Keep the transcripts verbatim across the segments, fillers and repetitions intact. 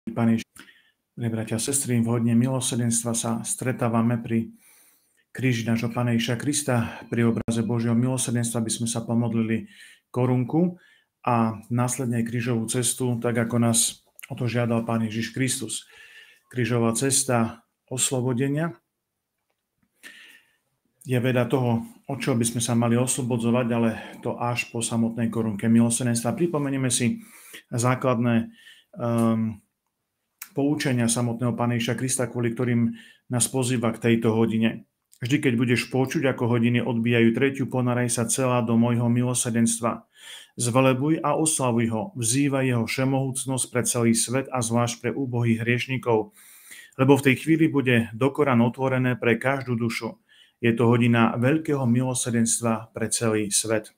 Pane Ježiši, bratia a sestry, v hodine milosrdenstva sa stretávame pri kríži nášho Pána Ježiša Krista, pri obraze Božieho milosrdenstva, aby sme sa pomodlili korunku a následne krížovú cestu, tak ako nás o to žiadal Pán Ježiš Kristus. Krížová cesta oslobodenia je veda toho, od čoho by sme sa mali oslobodzovať, ale to až po samotnej korunke milosrdenstva. Pripomenieme si základné um, poučenia samotného Pána Ježiša Krista, kvôli ktorým nás pozýva k tejto hodine. Vždy, keď budeš počuť, ako hodiny odbijajú tretiu, ponaraj sa celá do môjho milosrdenstva. Zvelebuj a oslavuj ho, vzývaj jeho všemohúcnosť pre celý svet a zvlášť pre úbohých hriešnikov, lebo v tej chvíli bude dokoran otvorené pre každú dušu. Je to hodina veľkého milosrdenstva pre celý svet.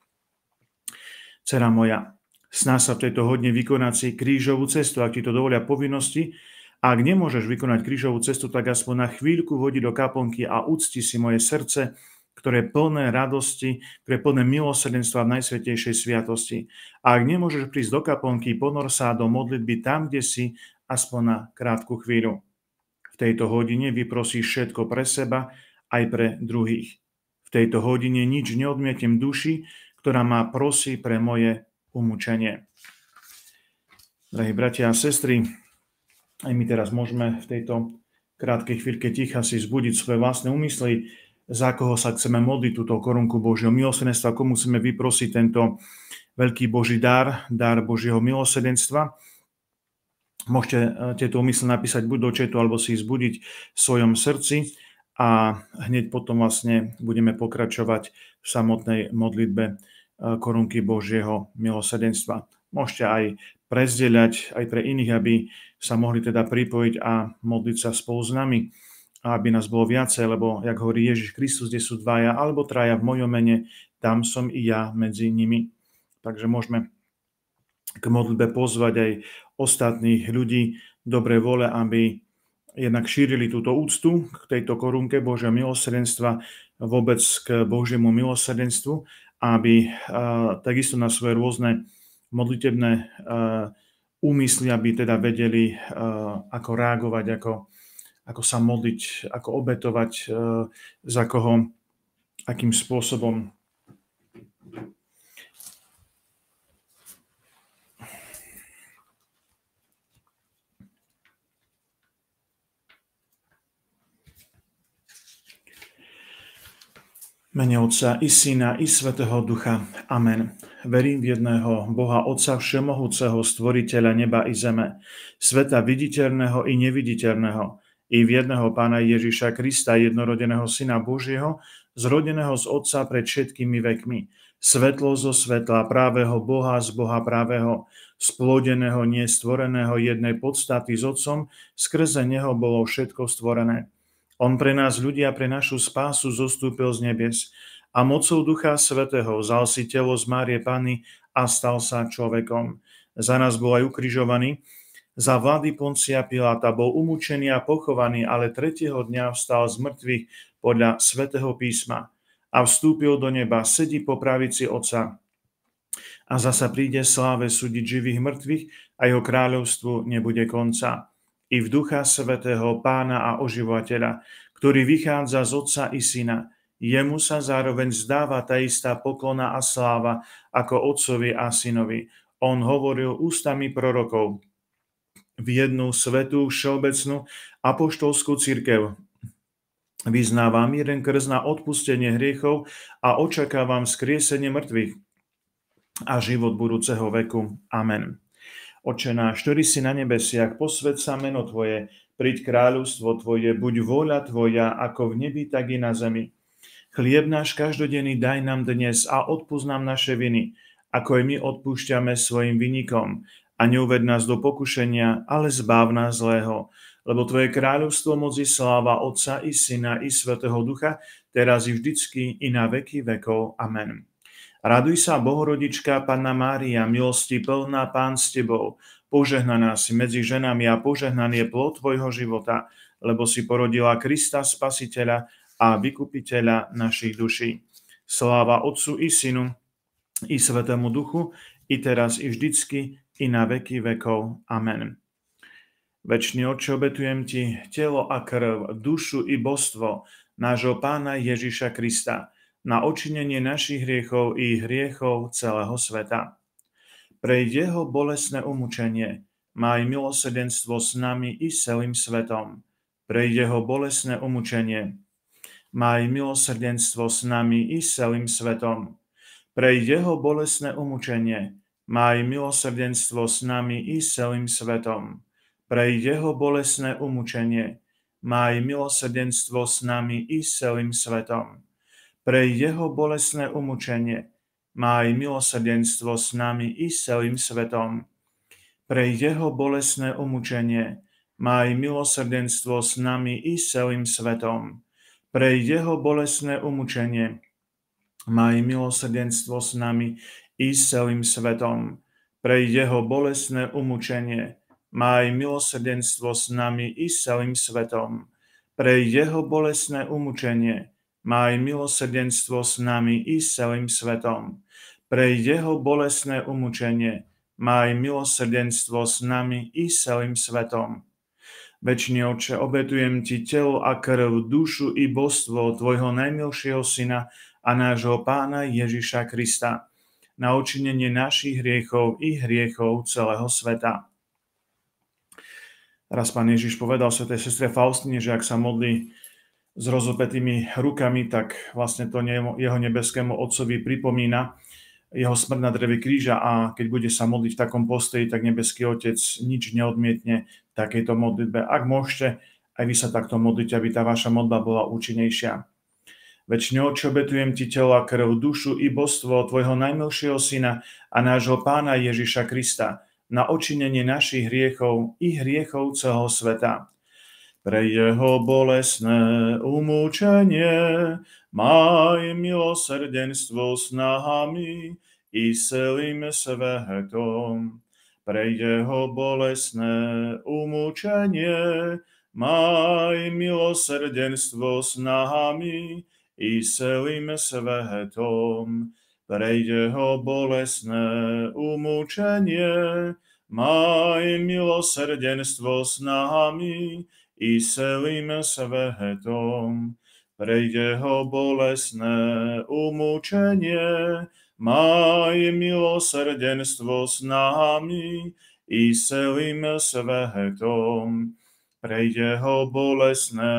Dcera moja, snáď sa v tejto hodine vykonať si krížovú cestu, ak ti to dovolia povinnosti. Ak nemôžeš vykonať krížovú cestu, tak aspoň na chvíľku vodi do kaplnky a ucti si moje srdce, ktoré je plné radosti, ktoré je plné milosrdenstva v najsvätejšej sviatosti. A ak nemôžeš prísť do kaplnky, ponor sa do modlitby tam, kde si, aspoň na krátku chvíľu. V tejto hodine vyprosíš všetko pre seba, aj pre druhých. V tejto hodine nič neodmietnem duši, ktorá ma prosí pre moje umúčenie. Drahí bratia a sestry, aj my teraz môžeme v tejto krátkej chvíľke ticha si zbudiť svoje vlastné úmysly, za koho sa chceme modliť túto korunku Božieho milosrdenstva, komu chceme vyprosiť tento veľký Boží dar, dar Božieho milosrdenstva. Môžete tieto úmysly napísať buď do chatu, alebo si ich zbudiť v svojom srdci a hneď potom vlastne budeme pokračovať v samotnej modlitbe korunky Božieho milosrdenstva. Môžete aj prezdieľať aj pre iných, aby sa mohli teda pripojiť a modliť sa spolu s nami, aby nás bolo viacej, lebo, jak hovorí Ježiš Kristus, kde sú dvaja alebo traja v mojom mene, tam som i ja medzi nimi. Takže môžeme k modlitbe pozvať aj ostatných ľudí dobrej vole, aby jednak šírili túto úctu k tejto korunke Božieho milosrdenstva, vôbec k Božiemu milosrdenstvu, aby uh, takisto na svoje rôzne modlitebné uh, úmysly, aby teda vedeli, uh, ako reagovať, ako, ako sa modliť, ako obetovať, uh, za koho, akým spôsobom. Mene Otca i Syna i Svätého Ducha. Amen. Verím v jedného Boha Otca všemohúceho, stvoriteľa neba i zeme, sveta viditeľného i neviditeľného, i v jedného Pána Ježiša Krista, jednorodeného Syna Božieho, zrodeného z Otca pred všetkými vekmi, svetlo zo svetla, právého Boha z Boha právého, splodeného, nestvoreného, jednej podstaty s Otcom, skrze neho bolo všetko stvorené. On pre nás ľudia, pre našu spásu zostúpil z nebies a mocou Ducha Svätého vzal si telo z Márie Panny a stal sa človekom. Za nás bol aj ukrižovaný, za vlády Poncia Piláta bol umúčený a pochovaný, ale tretieho dňa vstal z mŕtvych podľa Svätého písma a vstúpil do neba, sedí po pravici Otca a zasa príde sláve súdiť živých mŕtvych a jeho kráľovstvu nebude konca. I v Ducha Svätého, Pána a oživovateľa, ktorý vychádza z Otca i Syna. Jemu sa zároveň zdáva tá istá poklona a sláva ako Otcovi a Synovi. On hovoril ústami prorokov v jednu svätú, všeobecnú apoštolskú cirkev. Vyznávam jeden krst na odpustenie hriechov a očakávam skriesenie mŕtvych a život budúceho veku. Amen. Oče náš, ktorý si na nebesiach, posväť sa meno Tvoje, príď kráľovstvo Tvoje, buď vôľa Tvoja, ako v nebi, tak i na zemi. Chlieb náš každodenný daj nám dnes a odpusť nám naše viny, ako aj my odpúšťame svojim vinníkom. A neuved nás do pokušenia, ale zbáv nás zlého. Lebo Tvoje kráľovstvo, moc i sláva Otca i Syna i Svätého Ducha, teraz i vždycky i na veky vekov. Amen. Raduj sa, Bohorodička, Panna Mária, milosti plná, Pán s Tebou, požehnaná si medzi ženami a požehnaný je plod Tvojho života, lebo si porodila Krista Spasiteľa a Vykupiteľa našich duší. Sláva Otcu i Synu i Svätému Duchu, i teraz i vždycky, i na veky vekov. Amen. Večný Otče, obetujem Ti telo a krv, dušu i božstvo nášho Pána Ježiša Krista na odčinenie našich hriechov i hriechov celého sveta. Pre jeho bolestné umučenie maj milosrdenstvo s nami i celým svetom. Pre jeho bolestné umučenie maj milosrdenstvo s nami i celým svetom. Pre jeho bolestné umučenie maj milosrdenstvo s nami i celým svetom. Pre jeho bolestné umučenie maj milosrdenstvo s nami i celým svetom. Pre jeho bolestné umučenie maj milosrdenstvo s nami i celým svetom. Pre jeho bolestné umučenie maj milosrdenstvo s nami i celým svetom. Pre jeho bolestné umučenie maj milosrdenstvo s nami i celým svetom. Pre jeho bolestné umučenie maj milosrdenstvo s nami i celým svetom. Pre jeho bolestné umučenie maj milosrdenstvo s nami i celým svetom. Pre jeho bolestné umučenie maj milosrdenstvo s nami i celým svetom. Večný Otče, obetujem Ti telo a krv, dušu i božstvo Tvojho najmilšieho Syna a nášho Pána Ježiša Krista na odčinenie našich hriechov i hriechov celého sveta. Raz Pán Ježiš povedal svätej sestre Faustine, že ak sa modlí s rozopetými rukami, tak vlastne to jeho nebeskému Otcovi pripomína jeho smrť na dreve kríža, a keď bude sa modliť v takom postoji, tak nebeský Otec nič neodmietne takejto modlitbe. Ak môžete, aj vy sa takto modliť, aby tá vaša modlitba bola účinnejšia. Večný Otče, obetujem Ti telo a krv, dušu i božstvo Tvojho najmilšieho Syna a nášho Pána Ježiša Krista na odčinenie našich hriechov i hriechov celého sveta. Pre jeho bolestné umúčenie maj milosrdenstvo s nami i celým svetom. Pre jeho bolestné umúčenie maj milosrdenstvo s nami i celým svetom. Pre jeho bolestné umúčenie maj milosrdenstvo s nami i celým svetom. Pre jeho bolestné umúčenie maj milosrdenstvo s nami i celým svetom. Pre jeho bolestné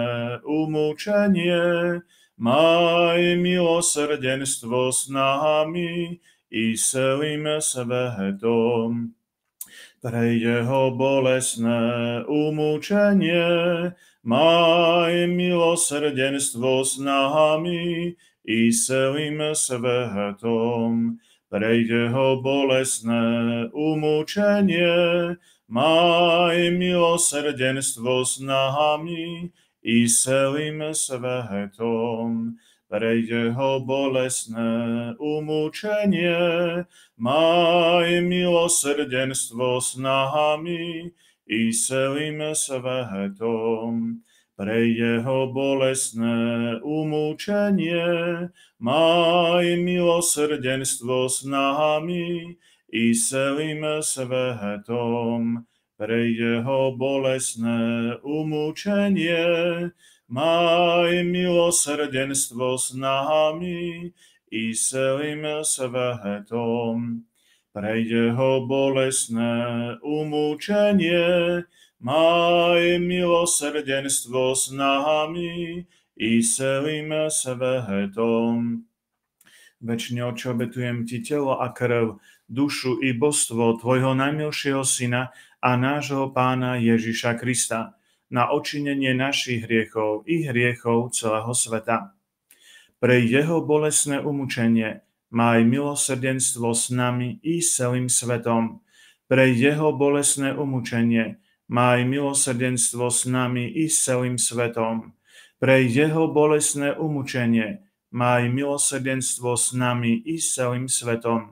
umúčenie maj milosrdenstvo s nami i celým svetom. Pre jeho bolestné umúčenie maj milosrdenstvo s nami i celým svetom. Pre jeho bolestné umúčenie maj milosrdenstvo s nami i celým svetom. Pre jeho bolestné umúčenie maj milosrdenstvo s nami i celým svetom. Pre jeho bolestné umúčenie maj milosrdenstvo s nami i celým svetom. Pre jeho bolestné umúčenie maj milosrdenstvo s nami i celým svetom. Pre jeho bolestné umúčenie maj milosrdenstvo s nami i celým svetom. Večný Otče, obetujem Ti telo a krv, dušu i božstvo Tvojho najmilšieho Syna a nášho Pána Ježiša Krista na odčinenie našich hriechov i hriechov celého sveta. Pre jeho bolestné umučenie maj milosrdenstvo s nami i celým svetom. Pre jeho bolestné umučenie maj milosrdenstvo s nami i celým svetom. Pre jeho bolestné umučenie maj milosrdenstvo s nami i celým svetom.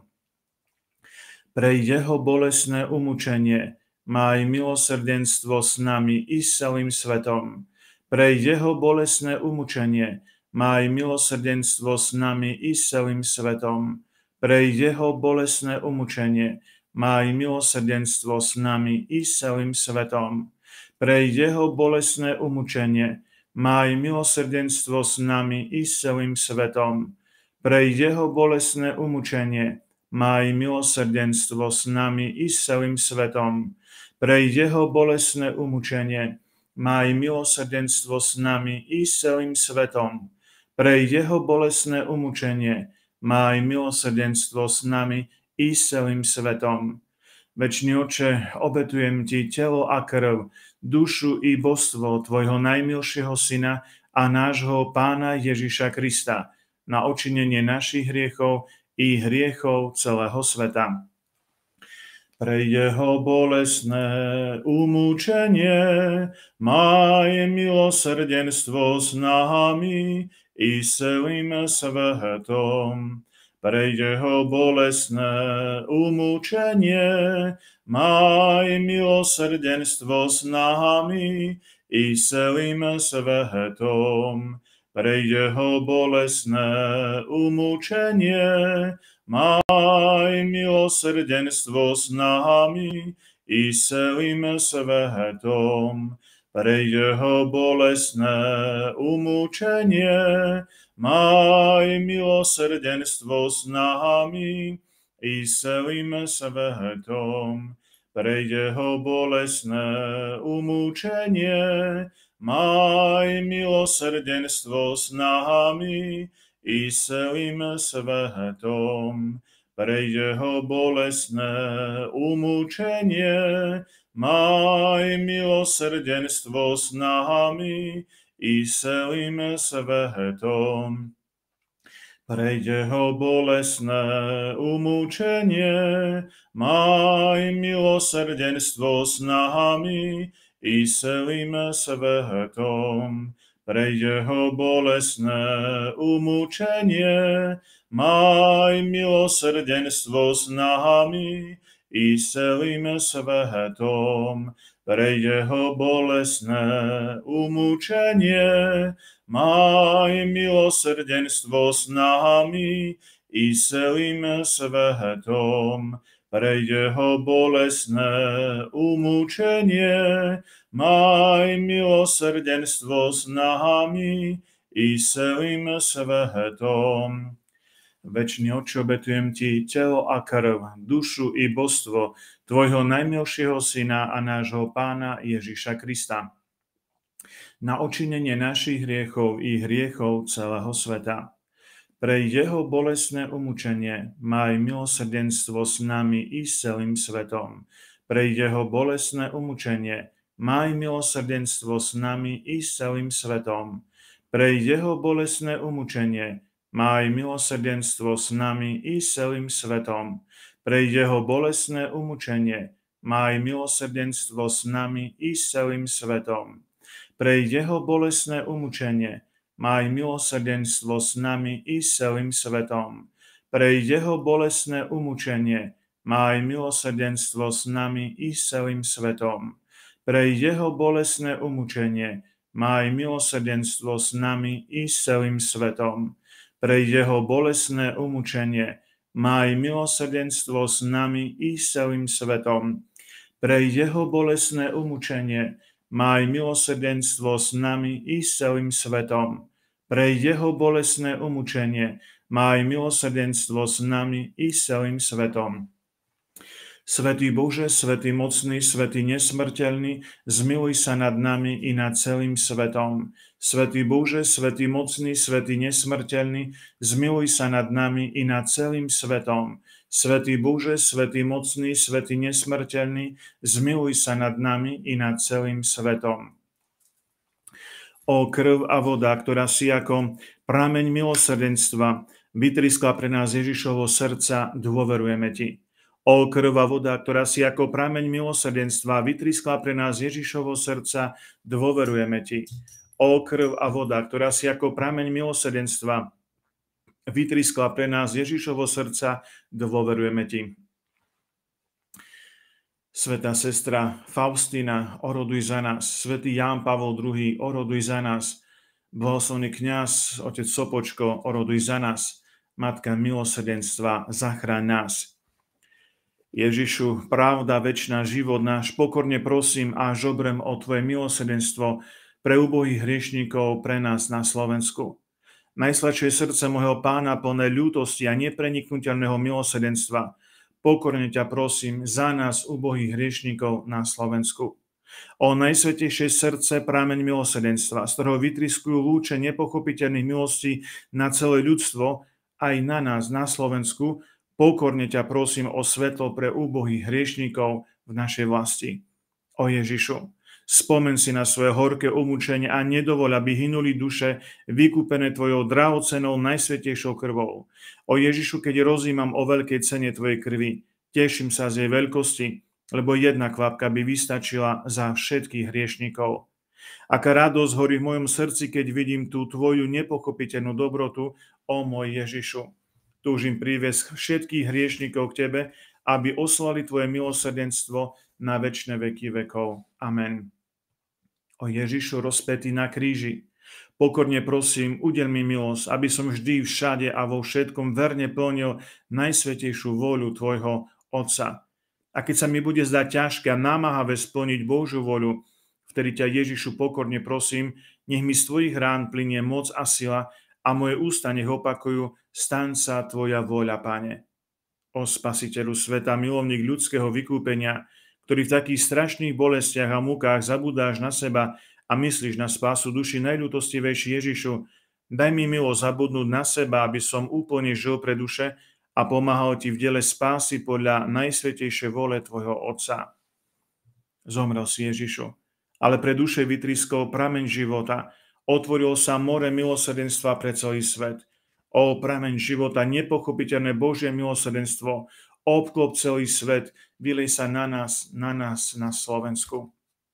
Pre jeho bolestné umučenie maj milosrdenstvo s nami i celým svetom. Pre jeho bolestné umučenie maj milosrdenstvo s nami i celým svetom. Pre jeho bolestné umučenie maj milosrdenstvo s nami i celým svetom. pre jeho bolestné umučenie, maj milosrdenstvo s nami i s celým svetom. Pre jeho bolestné umučenie, maj milosrdenstvo s nami i s celým svetom. Pre jeho bolestné umučenie, maj milosrdenstvo s nami i s celým svetom. Pre jeho bolestné umučenie, maj milosrdenstvo s nami i s celým svetom. Večný Oče, obetujem Ti telo a krv, dušu i božstvo Tvojho najmilšieho Syna a nášho Pána Ježiša Krista na odčinenie našich hriechov i hriechov celého sveta. Pre jeho bolestné umúčenie maj milosrdenstvo s nami i celým svetom. Pre jeho bolestné umúčenie maj milosrdenstvo s nami i celým svetom. Pre jeho bolestné umúčenie maj milosrdenstvo s nami i celým svetom. Pre jeho bolestné umúčenie maj milosrdenstvo s nami i celým svetom. Pre jeho bolestné umúčenie maj milosrdenstvo s nami i celým svetom. Pre jeho bolestné umúčenie maj milosrdenstvo s nami i celým svetom. Pre jeho bolestné umúčenie maj milosrdenstvo s nami i celým svetom. Pre jeho bolestné umúčenie maj milosrdenstvo s nami i celým svetom. Pre jeho bolestné umúčenie maj milosrdenstvo s nami i celým svetom. Pre jeho bolestné umúčenie maj milosrdenstvo s nami i celým svetom. Večný Oče, obetujem Ti telo a krv, dušu i božstvo Tvojho najmilšieho Syna a nášho Pána Ježiša Krista na odčinenie našich hriechov i hriechov celého sveta. Pre jeho bolestné umúčenie maj milosrdenstvo s nami i s celým svetom. Pre jeho bolestné umúčenie maj milosrdenstvo s nami i s celým svetom. Pre jeho bolestné umúčenie maj milosrdenstvo s nami i s celým svetom. Pre jeho bolestné umúčenie maj milosrdenstvo s nami i s celým svetom. Pre jeho bolestné umúčenie maj milosrdenstvo s nami i s celým svetom. Pre jeho bolestné umúčenie maj milosrdenstvo s nami i s celým svetom. Pre jeho bolestné umúčenie maj milosrdenstvo s nami i s celým svetom. Pre jeho bolestné umúčenie maj milosrdenstvo s nami i s celým svetom. Pre jeho bolestné umúčenie maj milosrdenstvo s nami i s celým svetom. Pre jeho bolestné umúčenie maj milosrdenstvo s nami i s celým svetom. Svätý Bože, svätý mocný, svätý nesmrteľný, zmiluj sa nad nami i nad celým svetom. Svätý Bože, svätý mocný, svätý nesmrteľný, zmiluj sa nad nami i nad celým svetom. Svätý Bože, svätý mocný, svätý nesmrteľný, zmiluj sa nad nami i nad celým svetom. O krv a voda, ktorá si ako prameň milosrdenstva vytriskla pre nás Ježišovho srdca, dôverujeme Ti. O krv a voda, ktorá si ako prameň milosrdenstva vytriskla pre nás Ježišovho srdca, dôverujeme Ti. O krv a voda, ktorá si ako prameň milosrdenstva vytriskla pre nás Ježišovo srdca, dôverujeme Ti. Svätá sestra Faustína, oroduj za nás. Svätý Ján Pavol druhý, oroduj za nás. Blahoslavný kňaz, otec Sopočko, oroduj za nás. Matka milosrdenstva, zachráň nás. Ježišu, pravda, večná, život náš, pokorne prosím a žobrem o Tvoje milosrdenstvo pre ubohých hriešníkov, pre nás na Slovensku. Najsladšie srdce môjho Pána, plné ľútosti a nepreniknuteľného milosrdenstva, pokorne ťa prosím za nás, ubohých hriešníkov na Slovensku. O najsvätejšie srdce, prameň milosrdenstva, z ktorého vytriskujú lúče nepochopiteľných milostí na celé ľudstvo, aj na nás, na Slovensku, pokorne ťa prosím o svetlo pre úbohých hriešníkov v našej vlasti. O Ježišu, spomen si na svoje horké umúčenie a nedovoľ, aby hynuli duše vykúpené Tvojou drahocenou najsvätejšou krvou. O Ježišu, keď rozímam o veľkej cene Tvojej krvi, teším sa z jej veľkosti, lebo jedna kvapka by vystačila za všetkých hriešníkov. Aká radosť horí v mojom srdci, keď vidím tú Tvoju nepochopiteľnú dobrotu, o môj Ježišu. Túžim priviesť všetkých hriešnikov k Tebe, aby oslali Tvoje milosrdenstvo na večné veky vekov. Amen. O Ježišu rozpätý na kríži, pokorne prosím, udeľ mi milosť, aby som vždy, všade a vo všetkom verne plnil najsvätejšiu vôľu Tvojho Otca. A keď sa mi bude zdať ťažké a námahavé splniť Božiu voľu, vtedy ťa Ježišu pokorne prosím, nech mi z Tvojich rán plynie moc a sila a moje ústa nech opakujú, staň sa Tvoja vôľa, Pane. O Spasiteľu sveta, milovník ľudského vykúpenia, ktorý v takých strašných bolestiach a múkách zabúdáš na seba a myslíš na spásu duši najľútostivejší Ježišu, daj mi milosť zabudnúť na seba, aby som úplne žil pre duše a pomáhal Ti v diele spásy podľa najsvätejšej vôle Tvojho Otca. Zomrel si Ježišu, ale pre duše vytriskol prameň života, otvoril sa more milosrdenstva pre celý svet. O prameň života, nepochopiteľné Božie milosrdenstvo, obklop celý svet, vylej sa na nás, na nás, na Slovensku.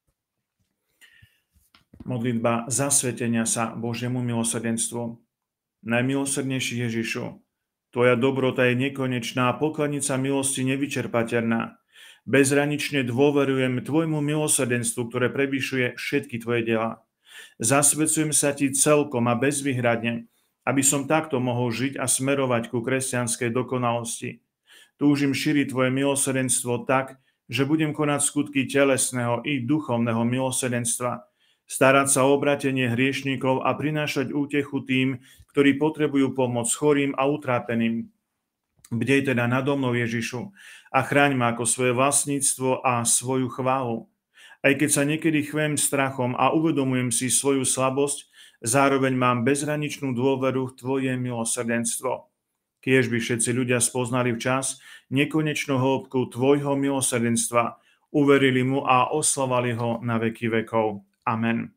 Modlitba zasvetenia sa Božiemu milosrdenstvu. Najmilosrdnejší Ježišu, Tvoja dobrota je nekonečná a pokladnica milosti nevyčerpateľná. Bezhranične dôverujem Tvojmu milosrdenstvu, ktoré prevyšuje všetky Tvoje diela. Zasvedcujem sa Ti celkom a bezvýhradne, aby som takto mohol žiť a smerovať ku kresťanskej dokonalosti. Túžim šíriť Tvoje milosrdenstvo tak, že budem konať skutky telesného i duchovného milosrdenstva, starať sa o obratenie hriešníkov a prinášať útechu tým, ktorí potrebujú pomoc chorým a utrápeným. Bdej teda nado mnou, Ježišu, a chráň ma ako svoje vlastníctvo a svoju chválu. Aj keď sa niekedy chvem strachom a uvedomujem si svoju slabosť, zároveň mám bezhraničnú dôveru v Tvoje milosrdenstvo. Kiež by všetci ľudia spoznali včas nekonečnú hĺbku Tvojho milosrdenstva, uverili mu a oslavali ho na veky vekov. Amen.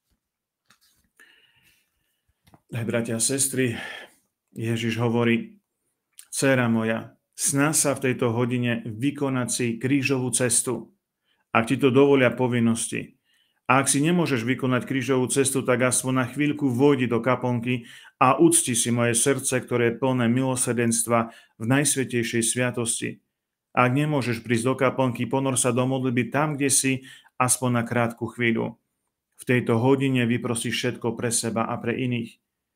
Bratia a sestry, Ježiš hovorí, dcéra moja, sná sa v tejto hodine vykonať si krížovú cestu, ak ti to dovolia povinnosti. A ak si nemôžeš vykonať krížovú cestu, tak aspoň na chvíľku vojdi do kaplnky a ucti si moje srdce, ktoré je plné milosrdenstva v najsvätejšej sviatosti. Ak nemôžeš prísť do kaplnky, ponor sa do modlitby tam, kde si, aspoň na krátku chvíľu. V tejto hodine vyprosíš všetko pre seba a pre iných.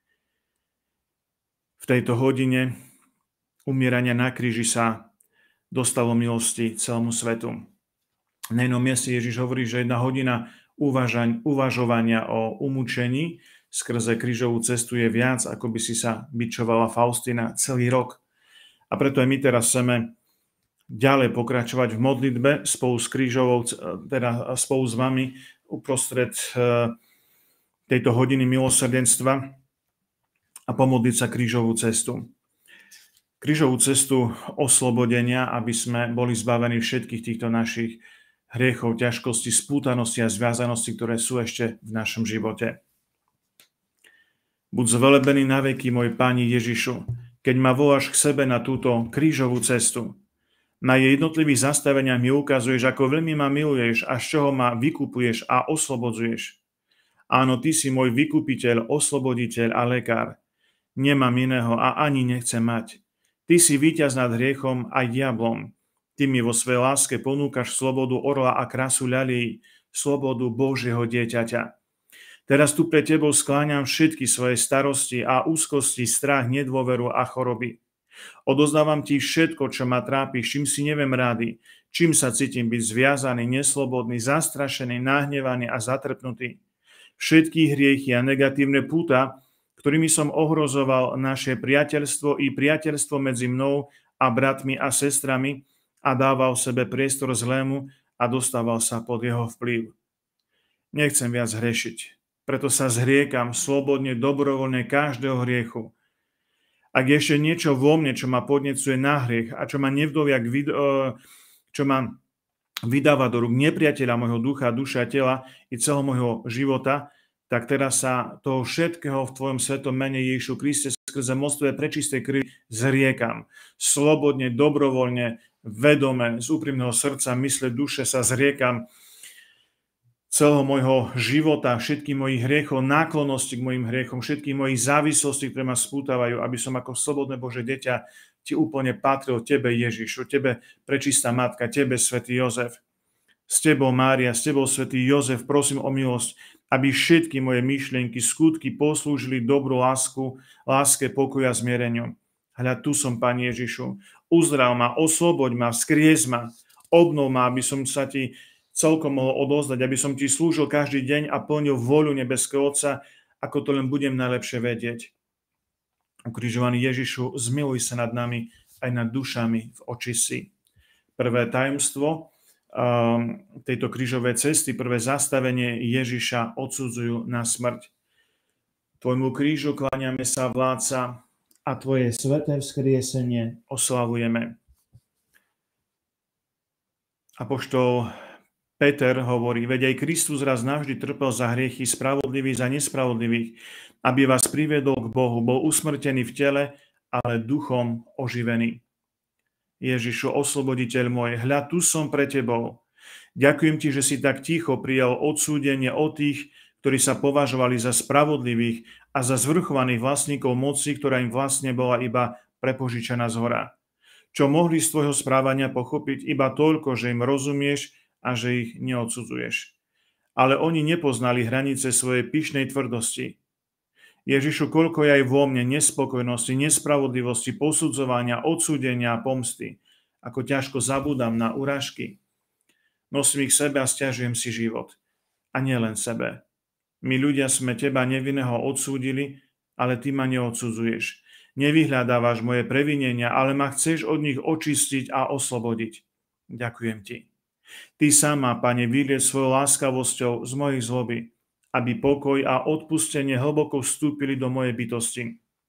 V tejto hodine umierania na kríži sa dostalo milosti celému svetu. Na jednom mieste Ježiš hovorí, že jedna hodina uvažaň, uvažovania o umúčení skrze krížovú cestu je viac, ako by si sa bičovala Faustina celý rok. A preto aj my teraz chceme ďalej pokračovať v modlitbe spolu s krížovou, teda spolu s vami uprostred tejto hodiny milosrdenstva a pomodliť sa krížovú cestu. Krížovú cestu oslobodenia, aby sme boli zbavení všetkých týchto našich hriechov, ťažkosti, spútanosti a zviazanosti, ktoré sú ešte v našom živote. Buď zvelebený na veky, môj Páni Ježišu, keď ma voláš k sebe na túto krížovú cestu. Na jej jednotlivých zastaveniach mi ukazuješ, ako veľmi ma miluješ a z čoho ma vykupuješ a oslobodzuješ. Áno, Ty si môj vykupiteľ, osloboditeľ a lekár. Nemám iného a ani nechcem mať. Ty si víťaz nad hriechom a diablom. Ty mi vo svojej láske ponúkaš slobodu orla a krásu ľalí, slobodu Božieho dieťaťa. Teraz tu pre Tebou skláňam všetky svoje starosti a úzkosti, strach, nedôveru a choroby. Odozdávam ti všetko, čo ma trápi, s čím si neviem rady, čím sa cítim byť zviazaný, neslobodný, zastrašený, nahnevaný a zatrpnutý. Všetky hriechy a negatívne púta, ktorými som ohrozoval naše priateľstvo i priateľstvo medzi mnou a bratmi a sestrami a dával sebe priestor zlému a dostával sa pod jeho vplyv. Nechcem viac hrešiť, preto sa zriekam slobodne, dobrovoľne každého hriechu. Ak je ešte niečo vo mne, čo ma podnecuje na hriech a čo ma nevdoviak vid- čo ma vydáva do rúk nepriateľa môjho ducha, duša, tela i celého môjho života, tak teraz sa toho všetkého v tvojom svetom mene Ježišu Kriste skrze moc tvojej prečistej krvi zriekam. Slobodne, dobrovoľne, vedome, z úprimného srdca, mysle, duše sa zriekam celého môjho života, všetkých mojich hriechov, náklonnosti k mojim hriechom, všetkých mojich závislostí, ktoré ma spútavajú, aby som ako slobodné Bože dieťa ti úplne patril, tebe Ježišu, tebe prečistá matka, tebe svätý Jozef. S tebou Mária, s tebou svätý Jozef, prosím o milosť, aby všetky moje myšlienky, skutky poslúžili dobrú lásku, láske, pokoja, zmiereniu. Hľa, tu som, Pane Ježišu, uzdrav ma, osloboď ma, vzkriez ma, obnov ma, aby som sa ti celkom mohol odozdať, aby som ti slúžil každý deň a plnil voľu nebeského Otca, ako to len budem najlepšie vedieť. Ukrižovaný Ježišu, zmiluj sa nad nami aj nad dušami v očistci. Prvé tajomstvo um, tejto krížovej cesty, prvé zastavenie Ježiša odsudzujú na smrť. Tvojmu krížu kláňame sa, vládca, a tvoje sväté vzkriesenie oslavujeme. Apoštol Peter hovorí, veď aj Kristus raz navždy trpel za hriechy spravodlivých za nespravodlivých, aby vás priviedol k Bohu. Bol usmrtený v tele, ale duchom oživený. Ježišu, osloboditeľ môj, hľa, tu som pre tebou. Ďakujem ti, že si tak ticho prijal odsúdenie od tých, ktorí sa považovali za spravodlivých a za zvrchovaných vlastníkov moci, ktorá im vlastne bola iba prepožičaná zhora. Čo mohli z tvojho správania pochopiť iba toľko, že im rozumieš a že ich neodsudzuješ. Ale oni nepoznali hranice svojej pyšnej tvrdosti. Ježišu, koľko je aj vo mne nespokojnosti, nespravodlivosti, posudzovania, odsúdenia a pomsty. Ako ťažko zabúdam na urážky. Nosím ich sebe a sťažujem si život. A nielen sebe. My ľudia sme teba nevinného odsúdili, ale ty ma neodsudzuješ. Nevyhľadávaš moje previnenia, ale ma chceš od nich očistiť a oslobodiť. Ďakujem ti. Ty sama, Pane, vyliec svojou láskavosťou z mojich zloby, aby pokoj a odpustenie hlboko vstúpili do mojej bytosti.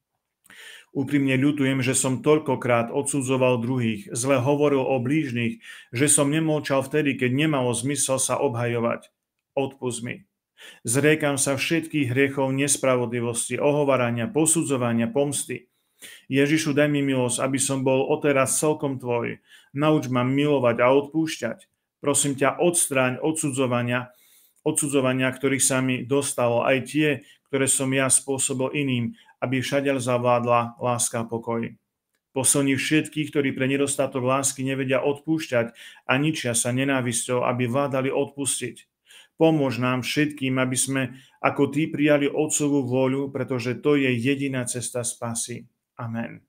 Úprimne ľutujem, že som toľkokrát odsudzoval druhých, zle hovoril o blížnych, že som nemlčal vtedy, keď nemalo zmysel sa obhajovať. Odpusť mi. Zriekam sa všetkých hriechov nespravodlivosti, ohovarania, posudzovania, pomsty. Ježišu, daj mi milosť, aby som bol odteraz celkom tvoj. Nauč ma milovať a odpúšťať. Prosím ťa, odstráň odsudzovania, odsudzovania, ktorých sa mi dostalo, aj tie, ktoré som ja spôsobil iným, aby všade zavládla láska a pokoj. Posilni všetkých, ktorí pre nedostatok lásky nevedia odpúšťať a ničia sa nenávisťou, aby vládali odpustiť. Pomôž nám všetkým, aby sme ako ty prijali Otcovú vôľu, pretože to je jediná cesta spásy. Amen.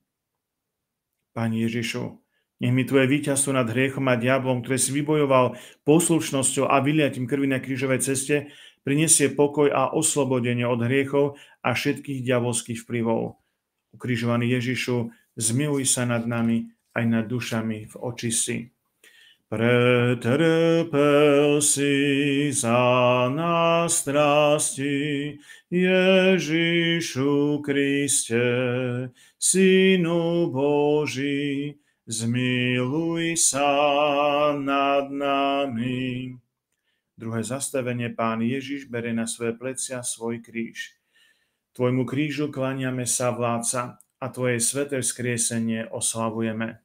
Pane Ježišu, nech mi tvoje víťazstvo nad hriechom a diablom, ktoré si vybojoval poslušnosťou a vyliatím krvi na krížovej ceste, prinesie pokoj a oslobodenie od hriechov a všetkých diabolských vplyvov. Ukrižovaný Ježišu, zmiluj sa nad nami aj nad dušami v očistci. Pretrpel si za nás strasti, Ježišu Kriste, Synu Boží, zmiluj sa nad nami. Druhé zastavenie, Pán Ježiš berie na svoje plecia svoj kríž. Tvojmu krížu kláňame sa, vládca, a tvoje sväté vzkriesenie oslavujeme.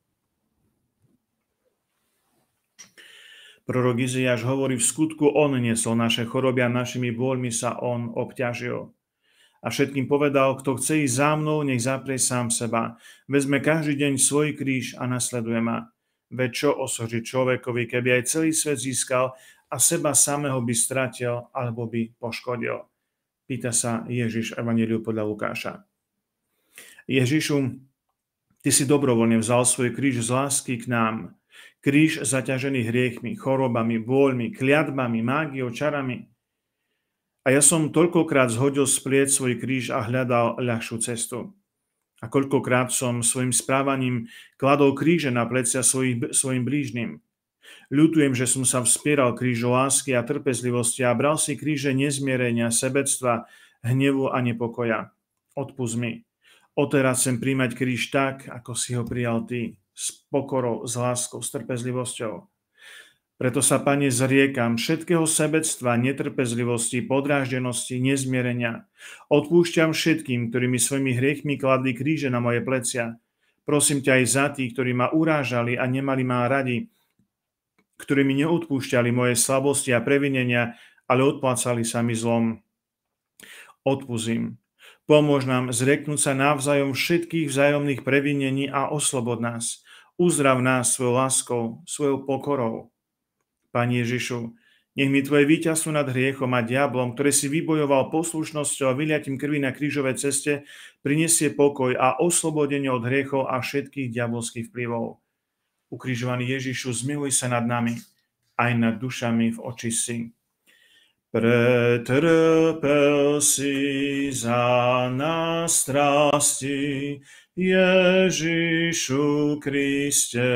Prorok Izaiáš hovorí, v skutku on niesol naše choroby a našimi bôľmi sa on obťažil. A všetkým povedal, kto chce ísť za mnou, nech zaprie sám seba. Vezme každý deň svoj kríž a nasleduje ma. Veď čo osoží človekovi, keby aj celý svet získal a seba samého by stratil alebo by poškodil? Pýta sa Ježiš v Evanjeliu podľa Lukáša. Ježišu, Ty si dobrovoľne vzal svoj kríž z lásky k nám. Kríž zaťažený hriechmi, chorobami, bôľmi, kliatbami, mágiou, čarami. A ja som toľkokrát zhodil splieť svoj kríž a hľadal ľahšiu cestu. A koľkokrát som svojim správaním kladol kríže na plecia svojich, svojim blížnym. Ľutujem, že som sa vspieral krížu lásky a trpezlivosti a bral si kríže nezmierenia, sebectva, hnevu a nepokoja. Odpusť mi. Odteraz chcem príjmať kríž tak, ako si ho prijal ty, s pokorou, s láskou, s trpezlivosťou. Preto sa, Pane, zriekam všetkého sebectva, netrpezlivosti, podráždenosti, nezmierenia. Odpúšťam všetkým, ktorí mi svojimi hriechmi kladli kríže na moje plecia. Prosím ťa aj za tých, ktorí ma urážali a nemali ma radi, ktorí mi neodpúšťali moje slabosti a previnenia, ale odplácali sa mi zlom. Odpusť. Pomôž nám zrieknúť sa navzájom všetkých vzájomných previnení a oslobod nás. Uzdrav nás svojou láskou, svojou pokorou. Pane Ježišu, nech mi tvoje víťazstvo nad hriechom a diablom, ktoré si vybojoval poslušnosťou a vyliatím krvi na krížovej ceste, prinesie pokoj a oslobodenie od hriechov a všetkých diabolských vplyvov. Ukrižovaný Ježišu, zmiluj sa nad nami, aj nad dušami v očistci. Pretrpel si za nás strasti, Ježišu Kriste,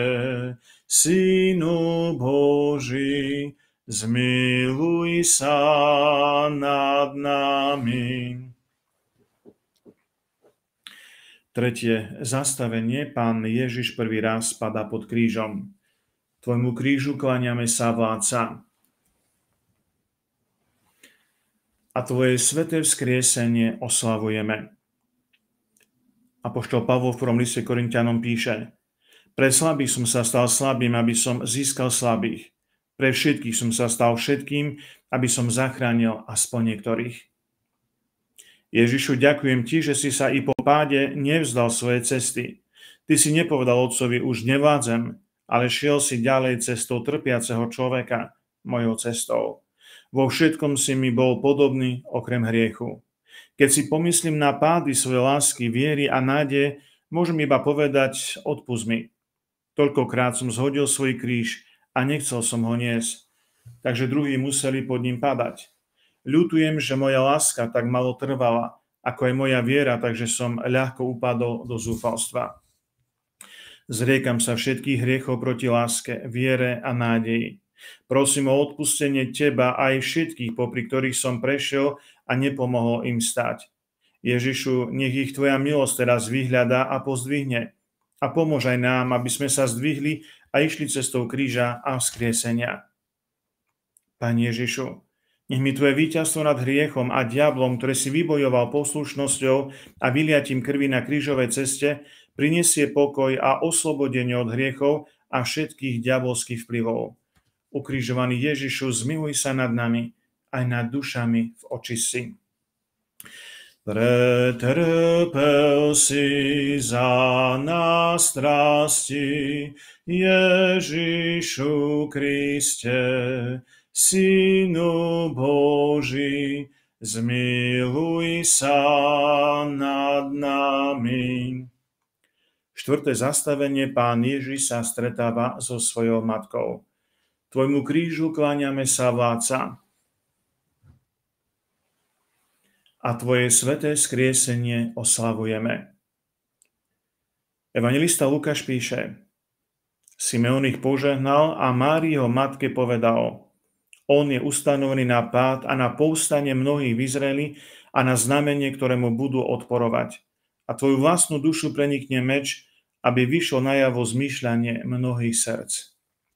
Synu Boží, zmiluj sa nad nami. Tretie zastavenie. Pán Ježiš prvý raz padá pod krížom. Tvojmu krížu kláňame sa, vládca. A tvoje sveté vzkriesenie oslavujeme. Apoštol Pavol v prvom liste Korinťanom píše: Pre slabých som sa stal slabým, aby som získal slabých. Pre všetkých som sa stal všetkým, aby som zachránil aspoň niektorých. Ježišu, ďakujem ti, že si sa i po páde nevzdal svoje cesty. Ty si nepovedal otcovi, už nevládzem, ale šiel si ďalej cestou trpiaceho človeka, mojou cestou. Vo všetkom si mi bol podobný, okrem hriechu. Keď si pomyslím na pády svojej lásky, viery a nádeje, môžem iba povedať, odpusť mi. Toľkokrát som zhodil svoj kríž a nechcel som ho niesť, takže druhí museli pod ním padať. Ľutujem, že moja láska tak malo trvala, ako aj moja viera, takže som ľahko upadol do zúfalstva. Zriekam sa všetkých hriechov proti láske, viere a nádeji. Prosím o odpustenie teba aj všetkých, popri ktorých som prešiel a nepomohol im stať. Ježišu, nech ich tvoja milosť teraz vyhľadá a pozdvihne. A pomôž aj nám, aby sme sa zdvihli a išli cestou kríža a vzkriesenia. Pane Ježišu, nech mi tvoje víťazstvo nad hriechom a diablom, ktoré si vybojoval poslušnosťou a vyliatím krvi na krížovej ceste, prinesie pokoj a oslobodenie od hriechov a všetkých diabolských vplyvov. Ukrižovaný Ježišu, zmiluj sa nad nami, aj nad dušami v očistci. Pretrpel si za nás strasti, Ježišu Kriste, Synu Boží, zmiluj sa nad nami. Štvrté zastavenie. Pán Ježiš sa stretáva so svojou matkou. Tvojmu krížu kláňame sa, vládca. A tvoje sveté skriesenie oslavujeme. Evanjelista Lukáš píše: Simeon ich požehnal a Máriho matke povedal: On je ustanovený na pád a na povstanie mnohých v Izraeli a na znamenie, ktorému budú odporovať. A tvoju vlastnú dušu prenikne meč, aby vyšlo najavo zmýšľanie mnohých srdc.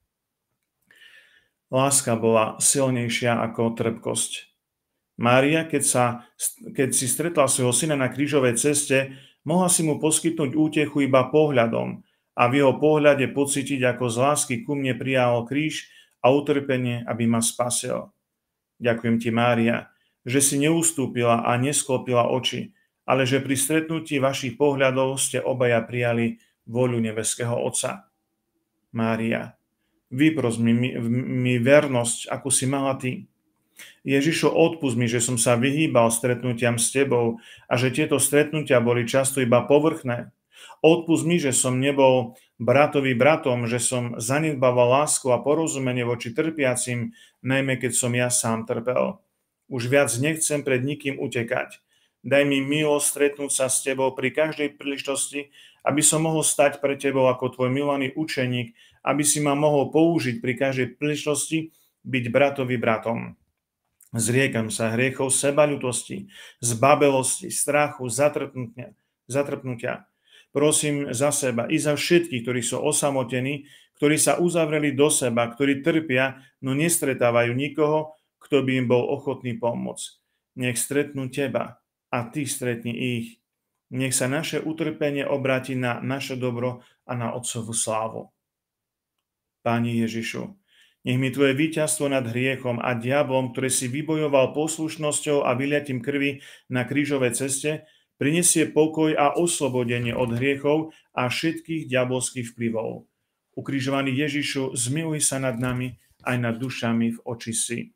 Láska bola silnejšia ako trpkosť. Mária, keď, sa, keď si stretla svojho syna na krížovej ceste, mohla si mu poskytnúť útechu iba pohľadom a v jeho pohľade pocítiť, ako z lásky ku mne prijal kríž a utrpenie, aby ma spasil. Ďakujem ti, Mária, že si neustúpila a nesklopila oči, ale že pri stretnutí vašich pohľadov ste obaja prijali voľu nebeského Otca. Mária, vypros mi, mi, mi vernosť, akú si mala ty. Ježišu, odpusť mi, že som sa vyhýbal stretnutiam s tebou a že tieto stretnutia boli často iba povrchné. Odpusť mi, že som nebol bratovi bratom, že som zanedbával lásku a porozumenie voči trpiacim, najmä keď som ja sám trpel. Už viac nechcem pred nikým utekať. Daj mi milosť stretnúť sa s tebou pri každej príležitosti, aby som mohol stať pre tebou ako tvoj milovaný učeník, aby si ma mohol použiť pri každej príležitosti byť bratovi bratom. Zriekam sa hriechov sebaľutosti, zbabelosti, strachu, zatrpnutia. zatrpnutia. Prosím za seba i za všetkých, ktorí sú osamotení, ktorí sa uzavreli do seba, ktorí trpia, no nestretávajú nikoho, kto by im bol ochotný pomôcť. Nech stretnú teba a ty stretni ich. Nech sa naše utrpenie obráti na naše dobro a na Otcovú slávu. Páni Ježišu, nech mi tvoje víťazstvo nad hriechom a diablom, ktoré si vybojoval poslušnosťou a vyliatím krvi na krížovej ceste, prinesie pokoj a oslobodenie od hriechov a všetkých diabolských vplyvov. Ukrižovaný Ježišu, zmiluj sa nad nami aj nad dušami v očistci.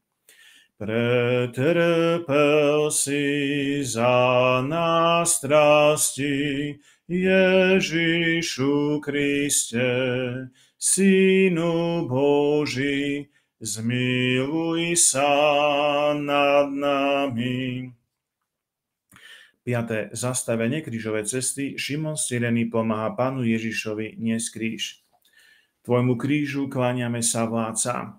Pretrpel si za nás strasti, Ježišu Kriste, Synu Boží, zmiluj sa nad nami. Piaté zastavenie krížovej cesty. Šimon z Cyrény pomáha Pánu Ježišovi niesť kríž. Tvojmu krížu kláňame sa, vládca.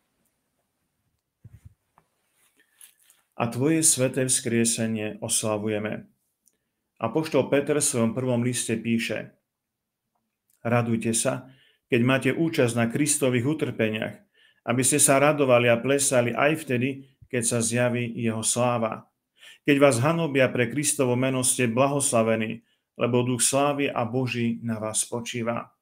A tvoje sveté vzkriesenie oslavujeme. Apoštol Peter v svojom prvom liste píše: Radujte sa, keď máte účasť na Kristových utrpeniach, aby ste sa radovali a plesali aj vtedy, keď sa zjaví jeho sláva. Keď vás hanobia pre Kristovo meno, ste blahoslavení, lebo duch slávy a Boží na vás spočíva.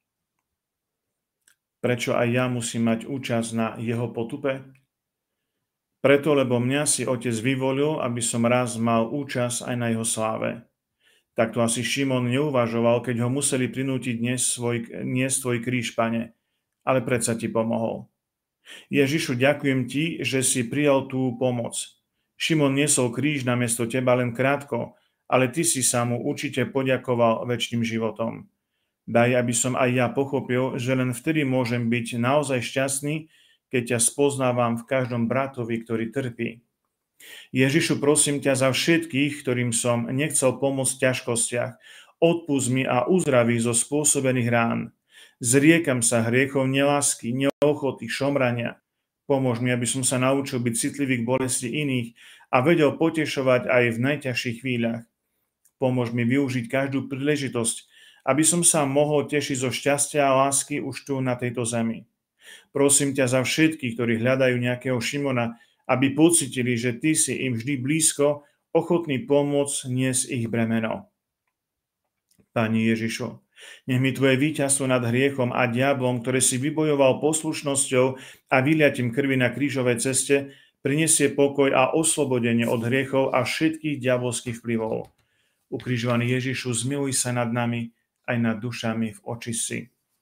Prečo aj ja musím mať účasť na jeho potupe? Preto, lebo mňa si Otec vyvolil, aby som raz mal účasť aj na jeho sláve. Takto asi Šimon neuvažoval, keď ho museli prinútiť niesť svoj, niesť svoj kríž, Pane, ale predsa ti pomohol. Ježišu, ďakujem ti, že si prijal tú pomoc. Šimon niesol kríž namiesto teba len krátko, ale ty si sa mu určite poďakoval večným životom. Daj, aby som aj ja pochopil, že len vtedy môžem byť naozaj šťastný, keď ťa spoznávam v každom bratovi, ktorý trpí. Ježišu, prosím ťa za všetkých, ktorým som nechcel pomôcť v ťažkostiach. Odpusť mi a uzdraví zo spôsobených rán. Zriekam sa hriechov nelásky, neochoty, šomrania. Pomôž mi, aby som sa naučil byť citlivý k bolesti iných a vedel potešovať aj v najťažších chvíľach. Pomôž mi využiť každú príležitosť, aby som sa mohol tešiť zo šťastia a lásky už tu na tejto zemi. Prosím ťa za všetkých, ktorí hľadajú nejakého Šimona, aby pocitili, že ty si im vždy blízko, ochotný pomôcť niesť ich bremeno. Pani Ježišu, nech mi tvoje víťazstvo nad hriechom a diablom, ktoré si vybojoval poslušnosťou a vyliatím krvi na krížovej ceste, prinesie pokoj a oslobodenie od hriechov a všetkých diabolských vplyvov. Ukrižovaný Ježišu, zmiluj sa nad nami aj nad dušami v očistci.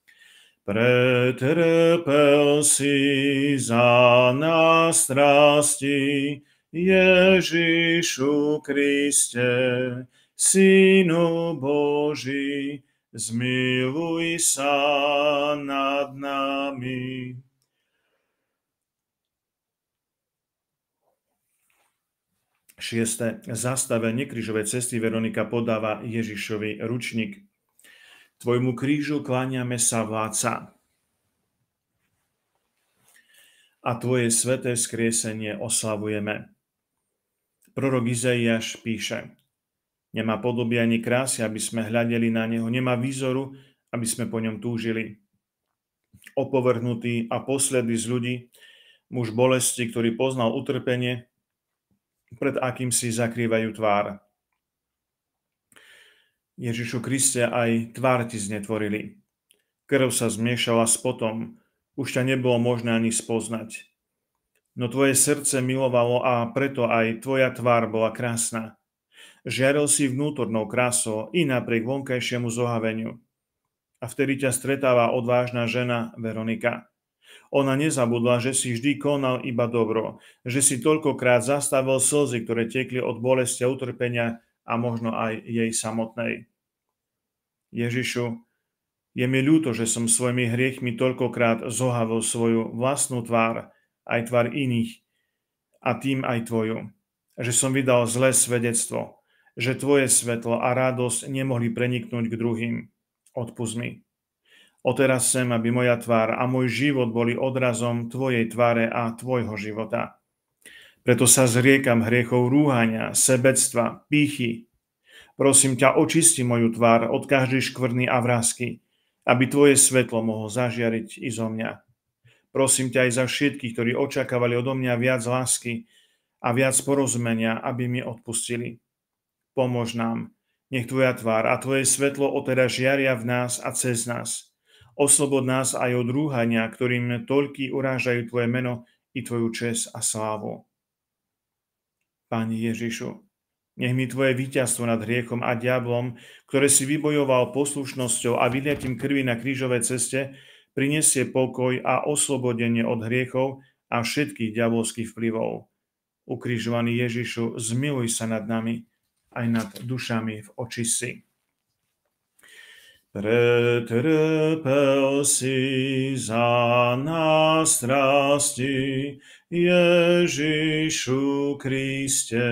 Pretrpel si za nás strasti, Ježišu Kriste, Synu Boží, zmiluj sa nad nami. Šieste zastavenie krížovej cesty. Veronika podáva Ježišovi ručník. Tvojmu krížu kláňame sa, vládca. A tvoje sveté vzkriesenie oslavujeme. Prorok Izaiáš píše: Nemá podoby ani krásy, aby sme hľadeli na neho, nemá výzoru, aby sme po ňom túžili. Opovrhnutý a posledný z ľudí, muž bolesti, ktorý poznal utrpenie, pred akým si zakrývajú tvár. Ježišu Kriste, aj tvár ti znetvorili. Krv sa zmiešala s potom, už ťa nebolo možné ani spoznať. No tvoje srdce milovalo a preto aj tvoja tvár bola krásna. Žiaril si vnútornou krásou i napriek vonkajšiemu zohaveniu. A vtedy ťa stretáva odvážna žena Veronika. Ona nezabudla, že si vždy konal iba dobro, že si toľkokrát zastavil slzy, ktoré tekli od bolesti a utrpenia a možno aj jej samotnej. Ježišu, je mi ľúto, že som svojimi hriechmi toľkokrát zohavil svoju vlastnú tvár, aj tvár iných, a tým aj tvoju. Že som vydal zlé svedectvo, že tvoje svetlo a radosť nemohli preniknúť k druhým. Odpusť mi. Odteraz sem, aby moja tvár a môj život boli odrazom tvojej tváre a tvojho života. Preto sa zriekam hriechov rúhania, sebectva, pýchy. Prosím ťa, očisti moju tvár od každej škvrny a vrásky, aby tvoje svetlo mohlo zažiariť i zo mňa. Prosím ťa aj za všetkých, ktorí očakávali odo mňa viac lásky a viac porozumenia, aby mi odpustili. Pomôž nám, nech tvoja tvár a tvoje svetlo odteraz žiaria v nás a cez nás. Oslobod nás aj od rúhania, ktorým toľkí urážajú tvoje meno i tvoju česť a slávu. Pane Ježišu, nech mi tvoje víťazstvo nad hriechom a diablom, ktoré si vybojoval poslušnosťou a vyliatím krvi na krížovej ceste, prinesie pokoj a oslobodenie od hriechov a všetkých diabolských vplyvov. Ukrižovaný Ježišu, zmiluj sa nad nami, aj nad dušami v očistci. Pretrpel si za nás strasti, Ježišu Kriste,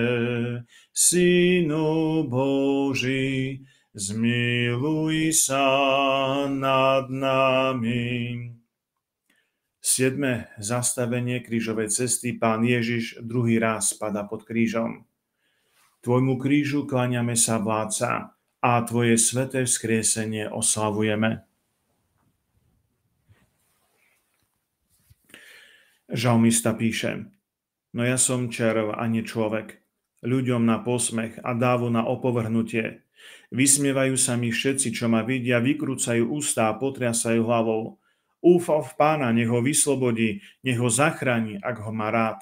Synu Boží, zmiluj sa nad nami. Siedme zastavenie krížovej cesty. Pán Ježiš druhý raz padá pod krížom. Tvojmu krížu kláňame sa, vládca, a tvoje sväté vzkriesenie oslavujeme. Žalmista píše: No ja som červ a nie človek, ľuďom na posmech a dávu na opovrhnutie. Vysmievajú sa mi všetci, čo ma vidia, vykrúcajú ústa a potriasajú hlavou. Úfal v Pána, nech ho vyslobodí, nech ho zachráni, ak ho má rád.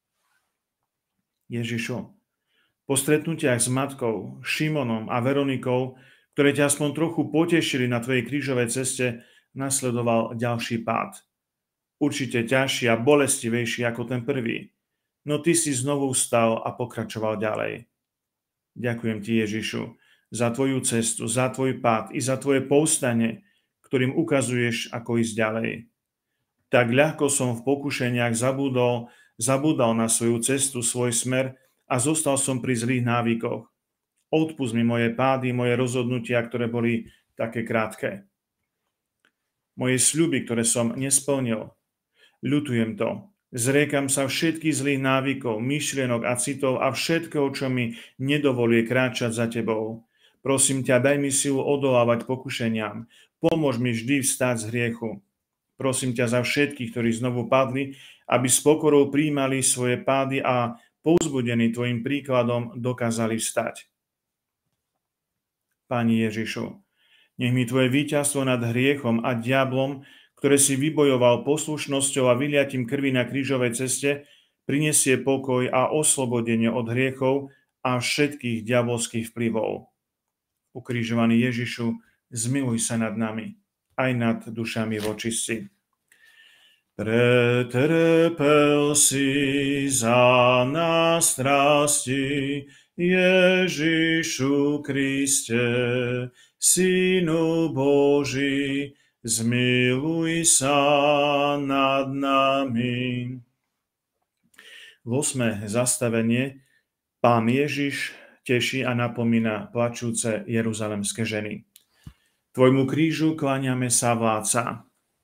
Ježišu, po stretnutiach s matkou, Šimonom a Veronikou, ktoré ťa aspoň trochu potešili na tvojej krížovej ceste, nasledoval ďalší pád. Určite ťažší a bolestivejší ako ten prvý. No ty si znovu vstal a pokračoval ďalej. Ďakujem ti, Ježišu, za tvoju cestu, za tvoj pád i za tvoje povstanie, ktorým ukazuješ, ako ísť ďalej. Tak ľahko som v pokušeniach zabudol, zabudal na svoju cestu, svoj smer a zostal som pri zlých návykoch. Odpusť mi moje pády, moje rozhodnutia, ktoré boli také krátke. Moje sľuby, ktoré som nesplnil. Ľutujem to. Zriekam sa všetkých zlých návykov, myšlienok a citov a všetkého, čo mi nedovoluje kráčať za tebou. Prosím ťa, daj mi silu odolávať pokušeniam. Pomôž mi vždy vstať z hriechu. Prosím ťa za všetkých, ktorí znovu padli, aby s pokorou prijímali svoje pády a povzbudení tvojim príkladom dokázali vstať. Pani Ježišu, nech mi tvoje víťazstvo nad hriechom a diablom, ktoré si vybojoval poslušnosťou a vyliatím krvi na krížovej ceste, prinesie pokoj a oslobodenie od hriechov a všetkých diabolských vplyvov. Ukrižovaný Ježišu, zmiluj sa nad nami, aj nad dušami v očistci. Pretrpel si za nás strasti, Ježišu Kriste, Synu Boží, zmiluj sa nad nami. Ôsme zastavenie. Pán Ježiš teší a napomína plačúce jeruzalemské ženy. Tvojmu krížu kláňame sa, vládca,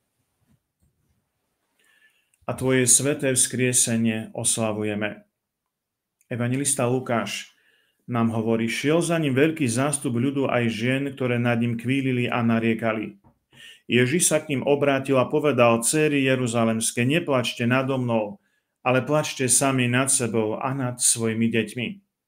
a tvoje sväté vzkriesenie oslavujeme. Evanjelista Lukáš nám hovorí: šiel za ním veľký zástup ľudu aj žien, ktoré nad ním kvílili a nariekali. Ježiš sa k ním obrátil a povedal: Céry jeruzalemské, neplačte nado mnou, ale plačte sami nad sebou a nad svojimi deťmi.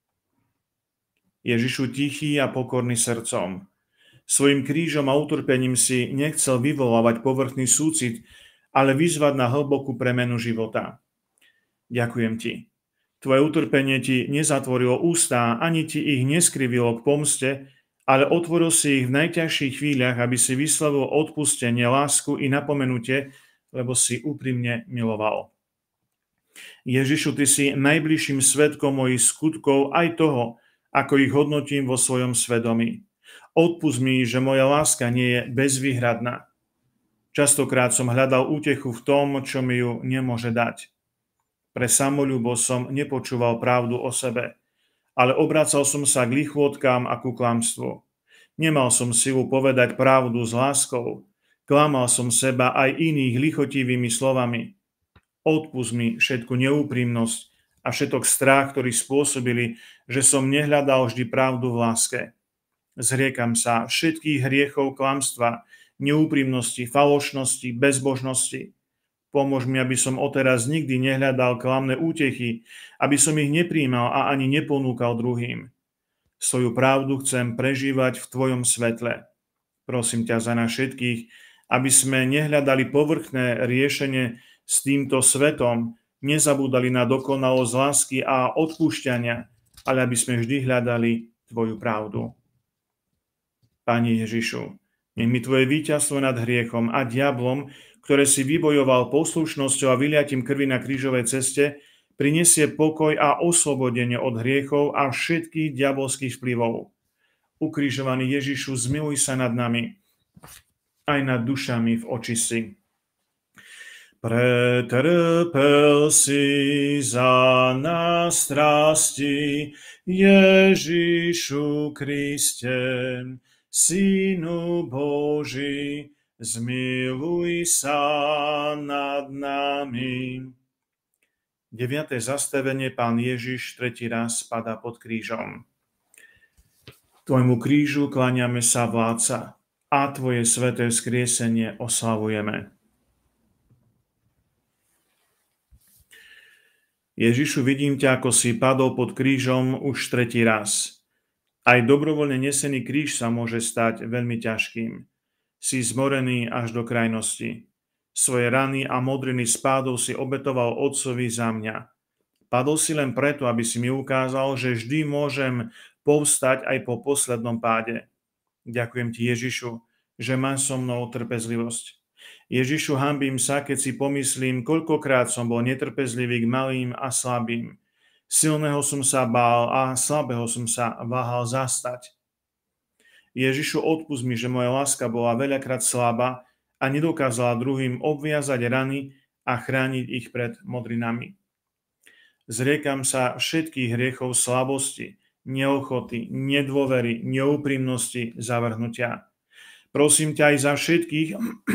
Ježišu tichý a pokorný srdcom, svojim krížom a utrpením si nechcel vyvolávať povrchný súcit, ale vyzvať na hlbokú premenu života. Ďakujem ti. Tvoje utrpenie ti nezatvorilo ústá, ani ti ich neskrivilo k pomste, ale otvoril si ich v najťažších chvíľach, aby si vyslovil odpustenie, lásku i napomenutie, lebo si úprimne miloval. Ježišu, ty si najbližším svedkom mojich skutkov, aj toho, ako ich hodnotím vo svojom svedomí. Odpusť mi, že moja láska nie je bezvýhradná. Častokrát som hľadal útechu v tom, čo mi ju nemôže dať. Pre samoľúbosť som nepočúval pravdu o sebe, ale obracal som sa k lichôtkám a ku klamstvu. Nemal som silu povedať pravdu s láskou. Klamal som seba aj iných lichotivými slovami. Odpusť mi všetku neúprimnosť a všetok strach, ktorý spôsobili, že som nehľadal vždy pravdu v láske. Zriekam sa všetkých hriechov klamstva, neúprimnosti, falošnosti, bezbožnosti. Pomôž mi, aby som odteraz nikdy nehľadal klamné útechy, aby som ich nepríjmal a ani neponúkal druhým. Svoju pravdu chcem prežívať v tvojom svetle. Prosím ťa za nás všetkých, aby sme nehľadali povrchné riešenie s týmto svetom, nezabúdali na dokonalosť lásky a odpúšťania, ale aby sme vždy hľadali tvoju pravdu. Pane Ježišu, nech mi tvoje víťazstvo nad hriechom a diablom, ktoré si vybojoval poslušnosťou a vyliatím krvi na krížovej ceste, prinesie pokoj a oslobodenie od hriechov a všetkých diabolských vplyvov. Ukrižovaný Ježišu, zmiluj sa nad nami, aj nad dušami v očistci. Pretrpel si za nás strasti, Ježišu Kriste, Synu Boží, zmiluj sa nad nami. Deviate zastavenie, Pán Ježiš tretí raz padá pod krížom. Tvojmu krížu kláňame sa, Vládca, a tvoje sväté vzkriesenie oslavujeme. Ježišu, vidím ťa, ako si padol pod krížom už tretí raz. Aj dobrovoľne nesený kríž sa môže stať veľmi ťažkým. Si zmorený až do krajnosti. Svoje rany a modriny spádov si obetoval Otcovi za mňa. Padol si len preto, aby si mi ukázal, že vždy môžem povstať aj po poslednom páde. Ďakujem ti, Ježišu, že máš so mnou trpezlivosť. Ježišu, hanbím sa, keď si pomyslím, koľkokrát som bol netrpezlivý k malým a slabým. Silného som sa bál a slabého som sa váhal zastať. Ježišu, odpusť mi, že moja láska bola veľakrát slabá a nedokázala druhým obviazať rany a chrániť ich pred modrinami. Zriekam sa všetkých hriechov slabosti, neochoty, nedôvery, neúprimnosti, zavrhnutia. Prosím ťa aj za všetkých,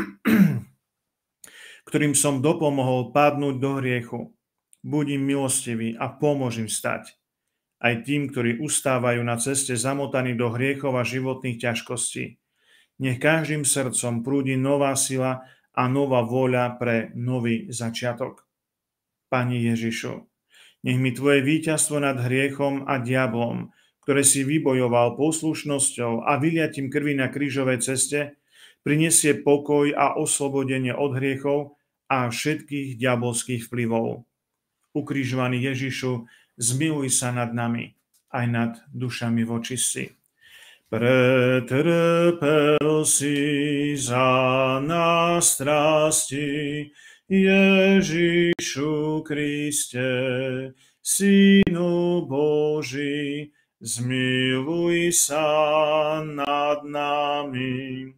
ktorým som dopomohol padnúť do hriechu. Buď im milostivý a pomôž im vstať. Aj tým, ktorí ustávajú na ceste zamotaní do hriechov a životných ťažkostí. Nech každým srdcom prúdi nová sila a nová vôľa pre nový začiatok. Pane Ježišu, nech mi tvoje víťazstvo nad hriechom a diablom, ktoré si vybojoval poslušnosťou a vyliatím krvi na krížovej ceste, prinesie pokoj a oslobodenie od hriechov a všetkých diabolských vplyvov. Ukrižovaný Ježišu, zmiluj sa nad nami, aj nad dušami v očistci. Pretrpel si za nás strasti, Ježišu Kriste, Synu Boží, zmiluj sa nad nami.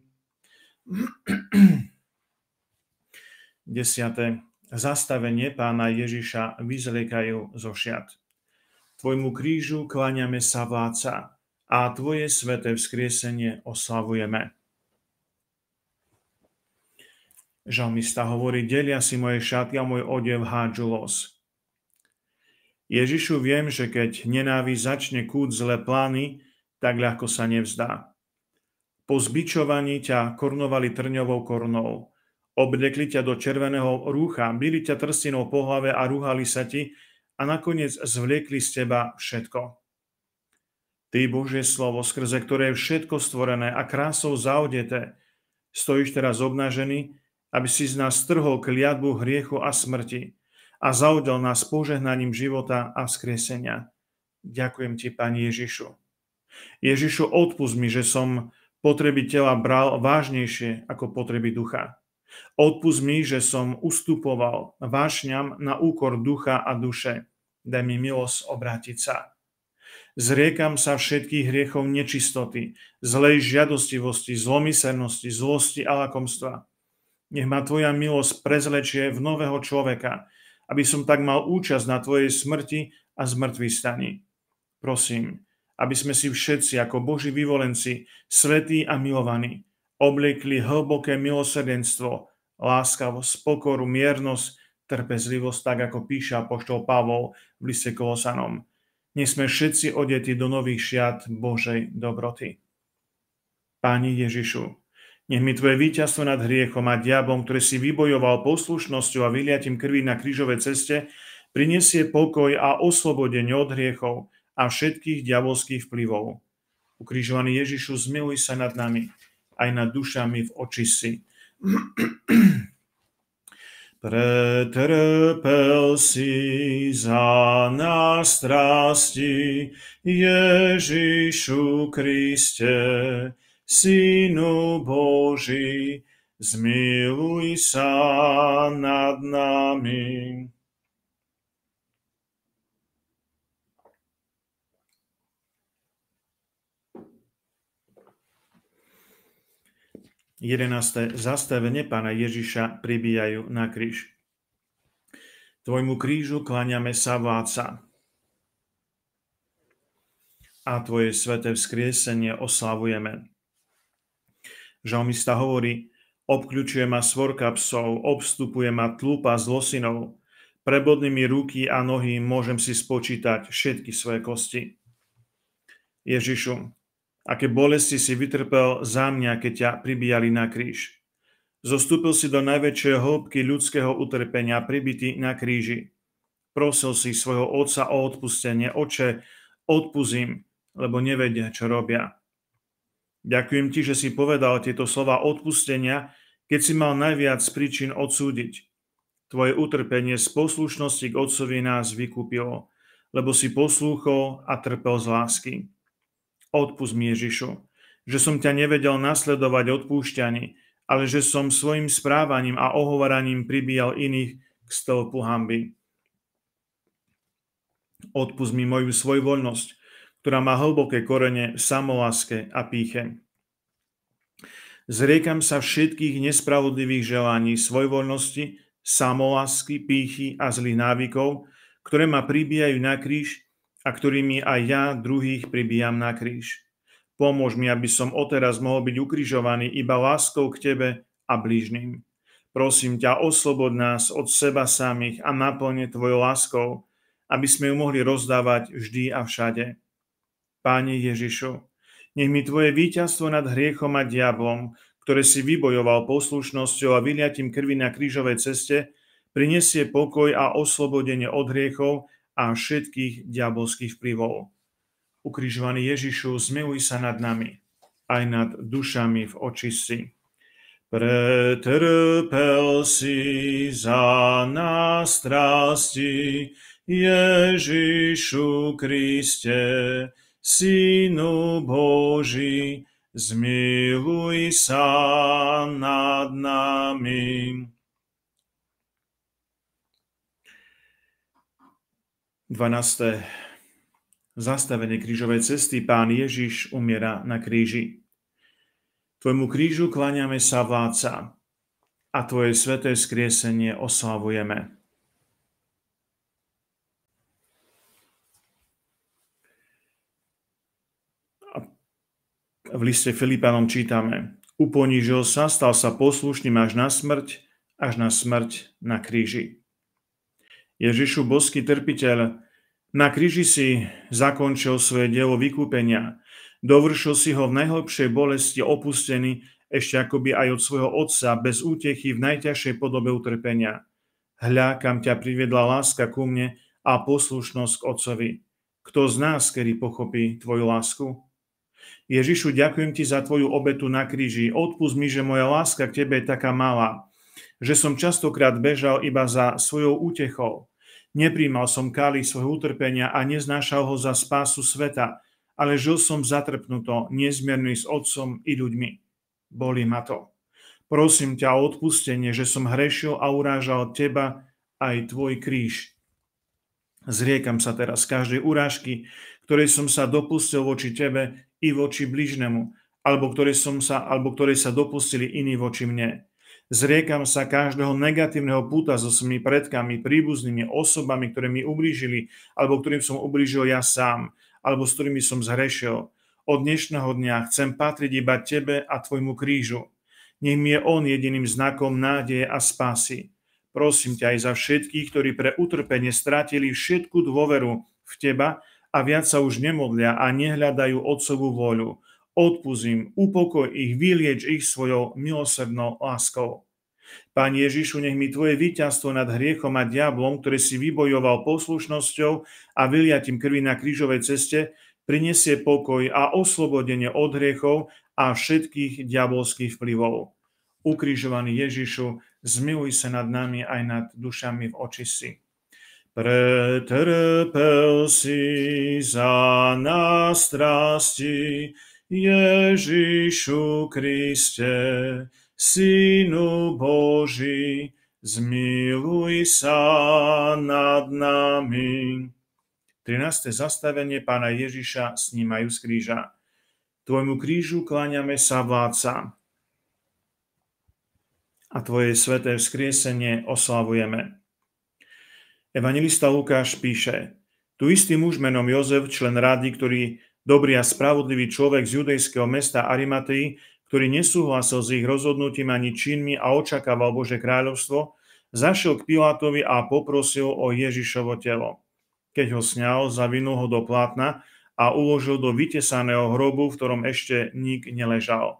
Desiate. Zastavenie Pána Ježiša vyzliekajú zo šiat. Tvojmu krížu kláňame sa, Vládca, a tvoje sväté vzkriesenie oslavujeme. Žalmista hovorí, delia si moje šaty a môj odev hádžu los. Ježišu, viem, že keď nenávisť začne kúť zlé plány, tak ľahko sa nevzdá. Po zbičovaní ťa korunovali trňovou korunou. Oblekli ťa do červeného rúcha, bili ťa trstinou po hlave a rúhali sa ti a nakoniec zvliekli z teba všetko. Ty, Božie slovo, skrze ktoré je všetko stvorené a krásou zaodeté, stojíš teraz obnažený, aby si z nás strhol kliatbu hriechu a smrti a zaudel nás požehnaním života a vzkriesenia. Ďakujem ti, Pane Ježišu. Ježišu, odpusť mi, že som potreby tela bral vážnejšie ako potreby ducha. Odpusť mi, že som ustupoval vášňam na úkor ducha a duše. Daj mi milosť obrátiť sa. Zriekam sa všetkých hriechov nečistoty, zlej žiadostivosti, zlomyselnosti, zlosti a lakomstva. Nech ma tvoja milosť prezlečie v nového človeka, aby som tak mal účasť na tvojej smrti a zmŕtvychvstaní. Prosím, aby sme si všetci ako Boží vyvolenci, svätí a milovaní, obliekli hlboké milosrdenstvo, láskavosť, pokoru, miernosť, trpezlivosť, tak ako píše apoštol Pavol v liste Kolosanom. Nech sme všetci odetí do nových šiat Božej dobroty. Páni Ježišu, nech mi tvoje víťazstvo nad hriechom a diablom, ktoré si vybojoval poslušnosťou a vyliatím krvi na krížovej ceste, prinesie pokoj a oslobodenie od hriechov a všetkých diabolských vplyvov. Ukrižovaný Ježišu, zmiluj sa nad nami, aj nad dušami v očistci. Pretrpel si za nás strasti, Ježišu Kriste, Synu Boží, zmiluj sa nad nami. jedenáste Zastavenie Pána Ježiša pribíjajú na kríž. Tvojmu krížu kláňame sa, Vládca, a tvoje sväté vzkriesenie oslavujeme. Žalmista hovorí: obkľučuje ma svorka psov, obstupuje ma tlúpa zlosinov, prebodnými ruky a nohy môžem si spočítať všetky svoje kosti. Ježišu, aké bolesti si vytrpel za mňa, keď ťa pribíjali na kríž. Zostúpil si do najväčšej hĺbky ľudského utrpenia, pribitý na kríži. Prosil si svojho Otca o odpustenie. Oče, odpustím, lebo nevedia, čo robia. Ďakujem ti, že si povedal tieto slova odpustenia, keď si mal najviac príčin odsúdiť. Tvoje utrpenie z poslušnosti k Otcovi nás vykúpilo, lebo si poslúchol a trpel z lásky. Odpusť mi, Ježišu, že som ťa nevedel nasledovať odpúšťaní, ale že som svojim správaním a ohovoraním pribíjal iných k stĺpu hanby. Odpusť mi moju svojvoľnosť, ktorá má hlboké korene v samoláske a pýche. Zriekam sa všetkých nespravodlivých želaní, svojvoľnosti, samolásky, pýchy a zlých návykov, ktoré ma pribíjajú na kríž a ktorými aj ja druhých pribíjam na kríž. Pomôž mi, aby som odteraz mohol byť ukrižovaný iba láskou k tebe a blížnym. Prosím ťa, oslobod nás od seba samých a naplň tvojou láskou, aby sme ju mohli rozdávať vždy a všade. Páne Ježišu, nech mi tvoje víťazstvo nad hriechom a diablom, ktoré si vybojoval poslušnosťou a vyliatím krvi na krížovej ceste, prinesie pokoj a oslobodenie od hriechov a všetkých diabolských vplyvov. Ukrižovaný Ježišu, zmiluj sa nad nami, aj nad dušami v očistci. Pretrpel si za nás strasti, Ježišu Kriste, Synu Boží, zmiluj sa nad nami. dvanáste Zastavenie krížovej cesty. Pán Ježiš umiera na kríži. Tvojmu krížu kláňame sa, Vládca, a tvoje sväté vzkriesenie oslavujeme. V liste Filipanom čítame: uponížil sa, stal sa poslušným až na smrť, až na smrť na kríži. Ježišu, boský trpiteľ, na kríži si zakončil svoje dielo vykúpenia. Dovršil si ho v najhlbšej bolesti, opustený ešte akoby aj od svojho Otca, bez útechy v najťažšej podobe utrpenia. Hľa, kam ťa priviedla láska ku mne a poslušnosť k Otcovi. Kto z nás, kedy pochopí tvoju lásku? Ježišu, ďakujem ti za tvoju obetu na kríži. Odpusť mi, že moja láska k tebe je taká malá, že som častokrát bežal iba za svojou útechou. Nepríjmal som kálich svojho utrpenia a neznášal ho za spásu sveta, ale žil som zatrpnuto, nezmierný s Otcom i ľuďmi. Bolí ma to. Prosím ťa o odpustenie, že som hrešil a urážal teba aj tvoj kríž. Zriekam sa teraz každej urážky, ktorej som sa dopustil voči tebe i voči bližnemu, alebo ktorej, som sa, alebo ktorej sa dopustili iní voči mne. Zriekam sa každého negatívneho púta so svojimi predkami, príbuznými osobami, ktoré mi ublížili, alebo ktorým som ublížil ja sám, alebo s ktorými som zhrešil. Od dnešného dňa chcem patriť iba tebe a tvojmu krížu. Nech mi je on jediným znakom nádeje a spásy. Prosím ťa aj za všetkých, ktorí pre utrpenie strátili všetku dôveru v teba a viac sa už nemodlia a nehľadajú otcovú vôľu. Odpusť, upokoj ich, vylieč ich svojou milosrdnou láskou. Pán Ježišu, nech mi tvoje víťazstvo nad hriechom a diablom, ktoré si vybojoval poslušnosťou a vyliatím krvi na krížovej ceste, prinesie pokoj a oslobodenie od hriechov a všetkých diabolských vplyvov. Ukrižovaný Ježišu, zmiluj sa nad nami aj nad dušami v očistci. Pretrpel si za nás strasti, Ježišu Kriste, Synu Boží, zmiluj sa nad nami. trináste zastavenie Pána Ježiša snímajú z kríža. Tvojmu krížu kláňame sa, vládca, a tvoje sveté vzkriesenie oslavujeme. Evanjelista Lukáš píše: Tu istý muž menom Jozef, člen rady, ktorý dobrý a spravodlivý človek z judejského mesta Arimatei, ktorý nesúhlasil s ich rozhodnutím ani činmi a očakával Božie kráľovstvo, zašiel k Pilátovi a poprosil o Ježišovo telo. Keď ho sňal, zavinul ho do plátna a uložil do vytesaného hrobu, v ktorom ešte nik neležal.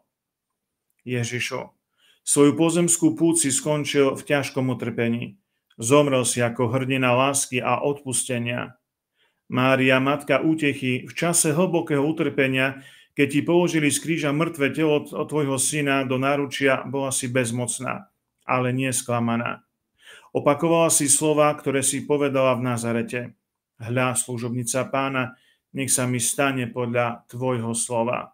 Ježišu, svoju pozemskú púť si skončil v ťažkom utrpení. Zomrel si ako hrdina lásky a odpustenia. Mária, matka útechy, v čase hlbokého utrpenia, keď ti položili z kríža mŕtve telo od tvojho syna do náručia, bola si bezmocná, ale nie sklamaná. Opakovala si slova, ktoré si povedala v Nazarete. Hľa, služobnica Pána, nech sa mi stane podľa tvojho slova.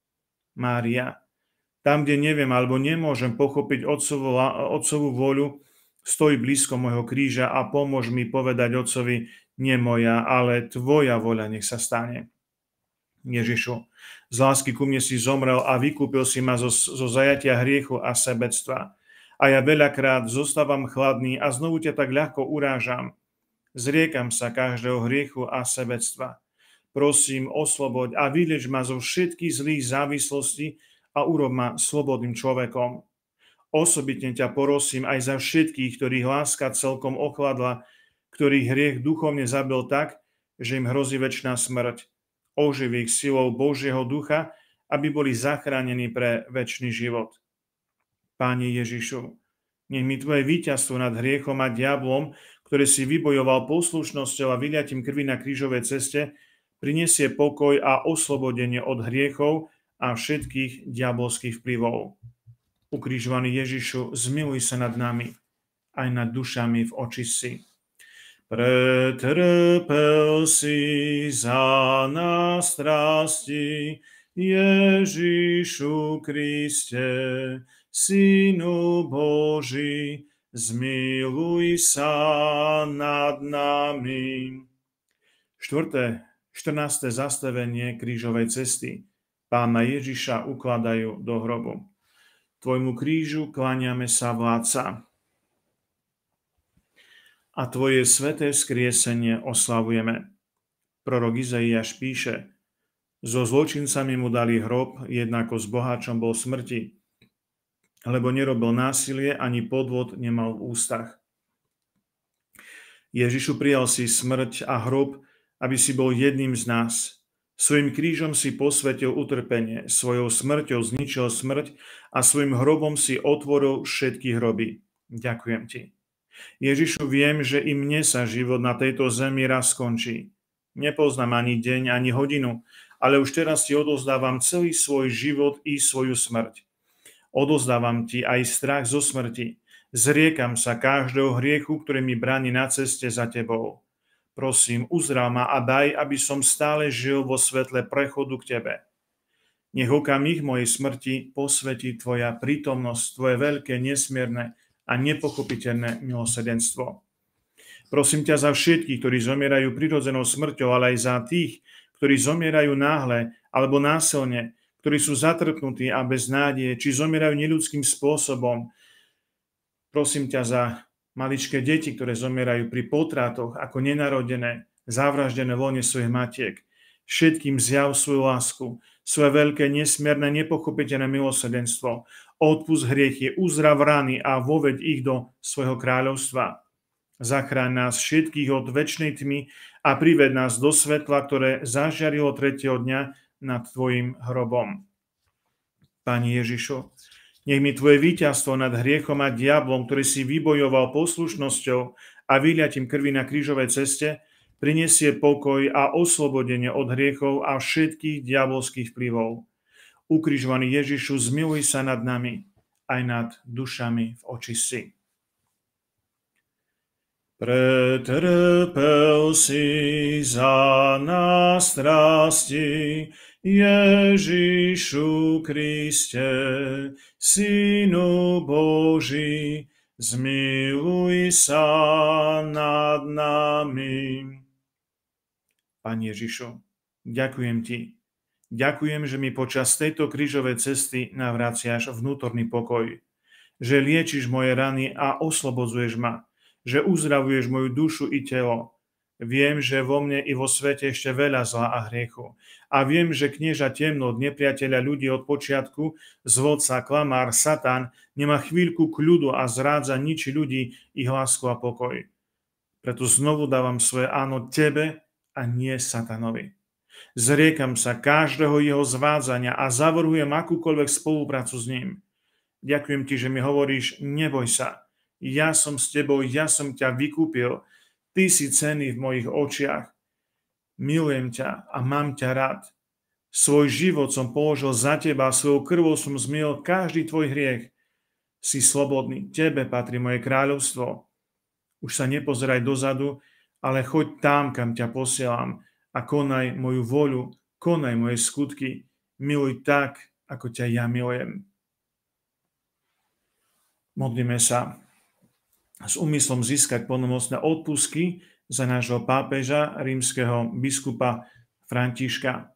Mária, tam, kde neviem alebo nemôžem pochopiť otcovú, otcovú vôľu, stoj blízko môjho kríža a pomôž mi povedať otcovi, nie moja, ale tvoja voľa nech sa stane. Ježišu, z lásky ku mne si zomrel a vykúpil si ma zo, zo zajatia hriechu a sebectva. A ja veľakrát zostávam chladný a znovu ťa tak ľahko urážam. Zriekam sa každého hriechu a sebectva. Prosím, osloboď a vylieč ma zo všetkých zlých závislostí a urob ma slobodným človekom. Osobitne ťa prosím aj za všetkých, ktorých láska celkom ochladla, ktorých hriech duchovne zabil tak, že im hrozí večná smrť. Oživ ich silou Božieho ducha, aby boli zachránení pre večný život. Páne Ježišu, nech mi tvoje víťazstvo nad hriechom a diablom, ktoré si vybojoval poslušnosťou a vyliatím krvi na krížovej ceste, prinesie pokoj a oslobodenie od hriechov a všetkých diabolských vplyvov. Ukrižovaný Ježišu, zmiluj sa nad nami, aj nad dušami v očistci. Pretrpel si za nás strasti, Ježišu Kriste, Synu Boží, zmiluj sa nad nami. Štvrté, štrnáste zastavenie krížovej cesty. Pána Ježiša ukladajú do hrobu. Tvojmu krížu kláňame sa, vládca, a tvoje sveté vzkriesenie oslavujeme. Prorok Izaiáš píše: So zločincami mu dali hrob, jednako s boháčom bol smrti, lebo nerobil násilie, ani podvod nemal v ústach. Ježišu, prijal si smrť a hrob, aby si bol jedným z nás. Svojím krížom si posvetil utrpenie, svojou smrťou zničil smrť a svojim hrobom si otvoril všetky hroby. Ďakujem ti. Ježišu, viem, že i mne sa život na tejto zemi raz skončí. Nepoznám ani deň, ani hodinu, ale už teraz ti odovzdávam celý svoj život i svoju smrť. Odovzdávam ti aj strach zo smrti. Zriekam sa každého hriechu, ktorý mi bráni na ceste za tebou. Prosím, uzdrav ma a daj, aby som stále žil vo svetle prechodu k tebe. Nech okamih mojej smrti posvetí tvoja prítomnosť, tvoje veľké, nesmierne a nepochopiteľné milosrdenstvo. Prosím ťa za všetkých, ktorí zomierajú prirodzenou smrťou, ale aj za tých, ktorí zomierajú náhle alebo násilne, ktorí sú zatrpnutí a bez nádeje, či zomierajú neľudským spôsobom. Prosím ťa za maličké deti, ktoré zomierajú pri potratoch ako nenarodené, zavraždené v lone svojich matiek. Všetkým zjav svoju lásku, svoje veľké, nesmierne, nepochopiteľné milosrdenstvo. Odpusť hriechy, uzdrav rany a voveď ich do svojho kráľovstva. Zachráň nás všetkých od večnej tmy a prived nás do svetla, ktoré zažiarilo tretieho dňa nad tvojim hrobom. Pani Ježišu, nech mi tvoje víťazstvo nad hriechom a diablom, ktorý si vybojoval poslušnosťou a vyliatím krvi na krížovej ceste, prinesie pokoj a oslobodenie od hriechov a všetkých diabolských vplyvov. Ukrižovaný Ježišu, zmiluj sa nad nami, aj nad dušami v očistci. Pretrpel si za nás strasti, Ježišu Kriste, Synu Boží, zmiluj sa nad nami. Pane Ježišu, ďakujem ti. Ďakujem, že mi počas tejto krížovej cesty navraciaš vnútorný pokoj, že liečiš moje rany a oslobodzuješ ma, že uzdravuješ moju dušu i telo. Viem, že vo mne i vo svete ešte veľa zla a hriechu. A viem, že knieža temnot, nepriateľa ľudí od počiatku, zvodca, klamár, Satan, nemá chvíľku kľudu a zrádza ničí ľudí ich lásku a pokoj. Preto znovu dávam svoje áno tebe a nie Satanovi. Zriekam sa každého jeho zvádzania a zavrhujem akúkoľvek spoluprácu s ním. Ďakujem ti, že mi hovoríš, neboj sa. Ja som s tebou, ja som ťa vykúpil. Ty si cenný v mojich očiach. Milujem ťa a mám ťa rád. Svoj život som položil za teba, svojou krvou som zmiel každý tvoj hriech. Si slobodný, tebe patrí moje kráľovstvo. Už sa nepozeraj dozadu, ale choď tam, kam ťa posielam a konaj moju voľu, konaj moje skutky. Miluj tak, ako ťa ja milujem. Modlíme sa s úmyslom získať plnomocné odpustky za nášho pápeža, rímskeho biskupa Františka.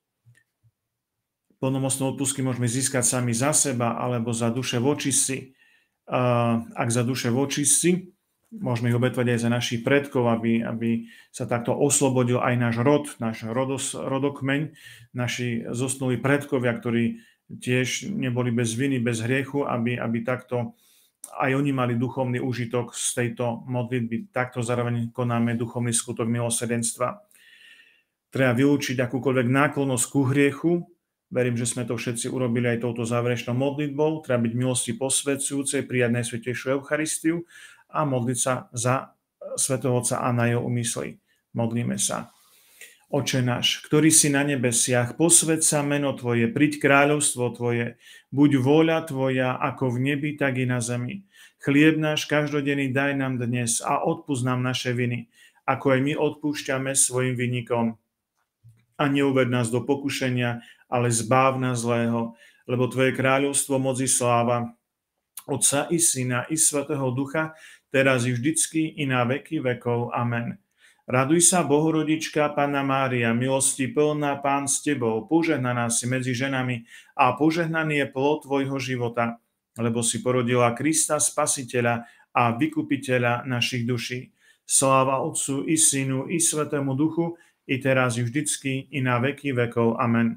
Plnomocné odpustky môžeme získať sami za seba alebo za duše vočistci. Ak za duše vočistci, môžeme ich obetovať aj za našich predkov, aby, aby sa takto oslobodil aj náš rod, náš rodos, rodokmeň, naši zosnulí predkovia, ktorí tiež neboli bez viny, bez hriechu, aby, aby takto aj oni mali duchovný úžitok z tejto modlitby. Takto zároveň konáme duchovný skutok milosrdenstva. Treba vylúčiť akúkoľvek náklonnosť ku hriechu. Verím, že sme to všetci urobili aj touto záverečnou modlitbou. Treba byť milosti posvedzujúcej, prijať Najsvätejšiu Eucharistiu a modliť sa za Svätého Otca a na jeho úmysly. Modlíme sa. Oče náš, ktorý si na nebesiach, posväť sa meno Tvoje, príď kráľovstvo Tvoje, buď vôľa Tvoja, ako v nebi, tak i na zemi. Chlieb náš každodenný daj nám dnes a odpusť nám naše viny, ako aj my odpúšťame svojim vinníkom. A neuved nás do pokušenia, ale zbáv nás zlého, lebo Tvoje kráľovstvo, moc i sláva, Otca i Syna i Svätého Ducha, teraz i vždycky i na veky vekov. Amen. Raduj sa, Bohorodička, Panna Mária, milosti plná, Pán s tebou, požehnaná si medzi ženami a požehnaný je plod tvojho života, lebo si porodila Krista, Spasiteľa a Vykupiteľa našich duší. Sláva Otcu i Synu i Svätému Duchu, i teraz i vždycky, i na veky vekov. Amen.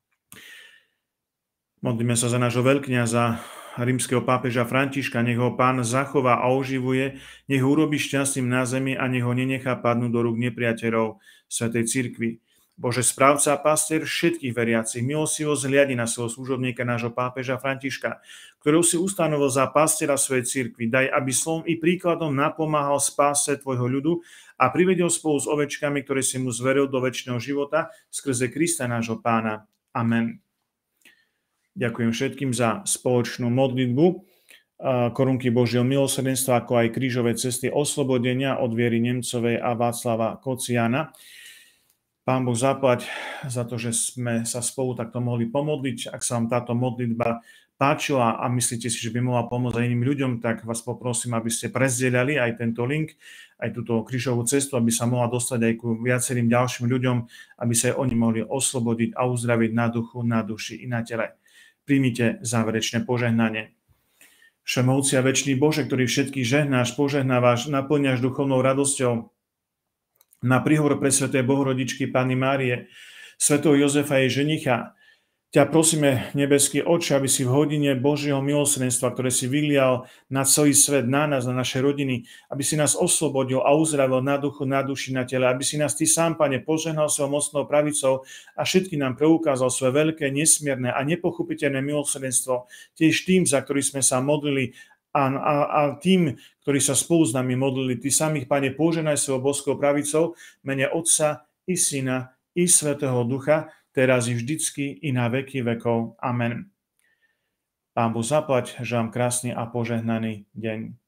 Modlíme sa za nášho veľkňaza, rímskeho pápeža Františka, nech ho Pán zachová a oživuje, nech ho urobí šťastným na zemi a nech ho nenechá padnúť do rúk nepriateľov Svätej cirkvi. Bože, správca a pastier všetkých veriacich, milostivo zhliadni na svojho služobníka, nášho pápeža Františka, ktorého si ustanovil za pastiera svojej cirkvi. Daj, aby slovom i príkladom napomáhal spáse tvojho ľudu a privedel spolu s ovečkami, ktoré si mu zveril do večného života skrze Krista nášho Pána. Amen. Ďakujem všetkým za spoločnú modlitbu korunky Božieho milosrdenstva, ako aj krížové cesty oslobodenia od Viery Nemcovej a Václava Kociana. Pán Boh zaplať za to, že sme sa spolu takto mohli pomodliť. Ak sa vám táto modlitba páčila a myslíte si, že by mohla pomôcť aj iným ľuďom, tak vás poprosím, aby ste prezdieľali aj tento link, aj túto krížovú cestu, aby sa mohla dostať aj ku viacerým ďalším ľuďom, aby sa aj oni mohli oslobodiť a uzdraviť na duchu, na duši i na tele. Príjmite záverečné požehnanie. Všemovúci a večný Bože, ktorý všetkých žehnáš, požehnávaš, naplňaš duchovnou radosťou, na príhovor presvätej Bohorodičky Panny Márie, svätého Jozefa jej ženicha, ťa prosíme, nebeský Otče, aby si v hodine Božieho milosrdenstva, ktoré si vylial na celý svet, na nás, na naše rodiny, aby si nás oslobodil a uzdravil na duchu, na duši, na tele, aby si nás Ty sám, Pane, požehnal svojou mocnou pravicou a všetky nám preukázal svoje veľké, nesmierne a nepochopiteľné milosrdenstvo, tiež tým, za ktorý sme sa modlili, a, a, a tým, ktorí sa spolu s nami modlili. Ty samých, Pane, požehnaj svojou boskou pravicou, mene Otca i Syna i Svätého Ducha, teraz i vždycky, i na veky vekov. Amen. Pán Boh zaplať, želám krásny a požehnaný deň.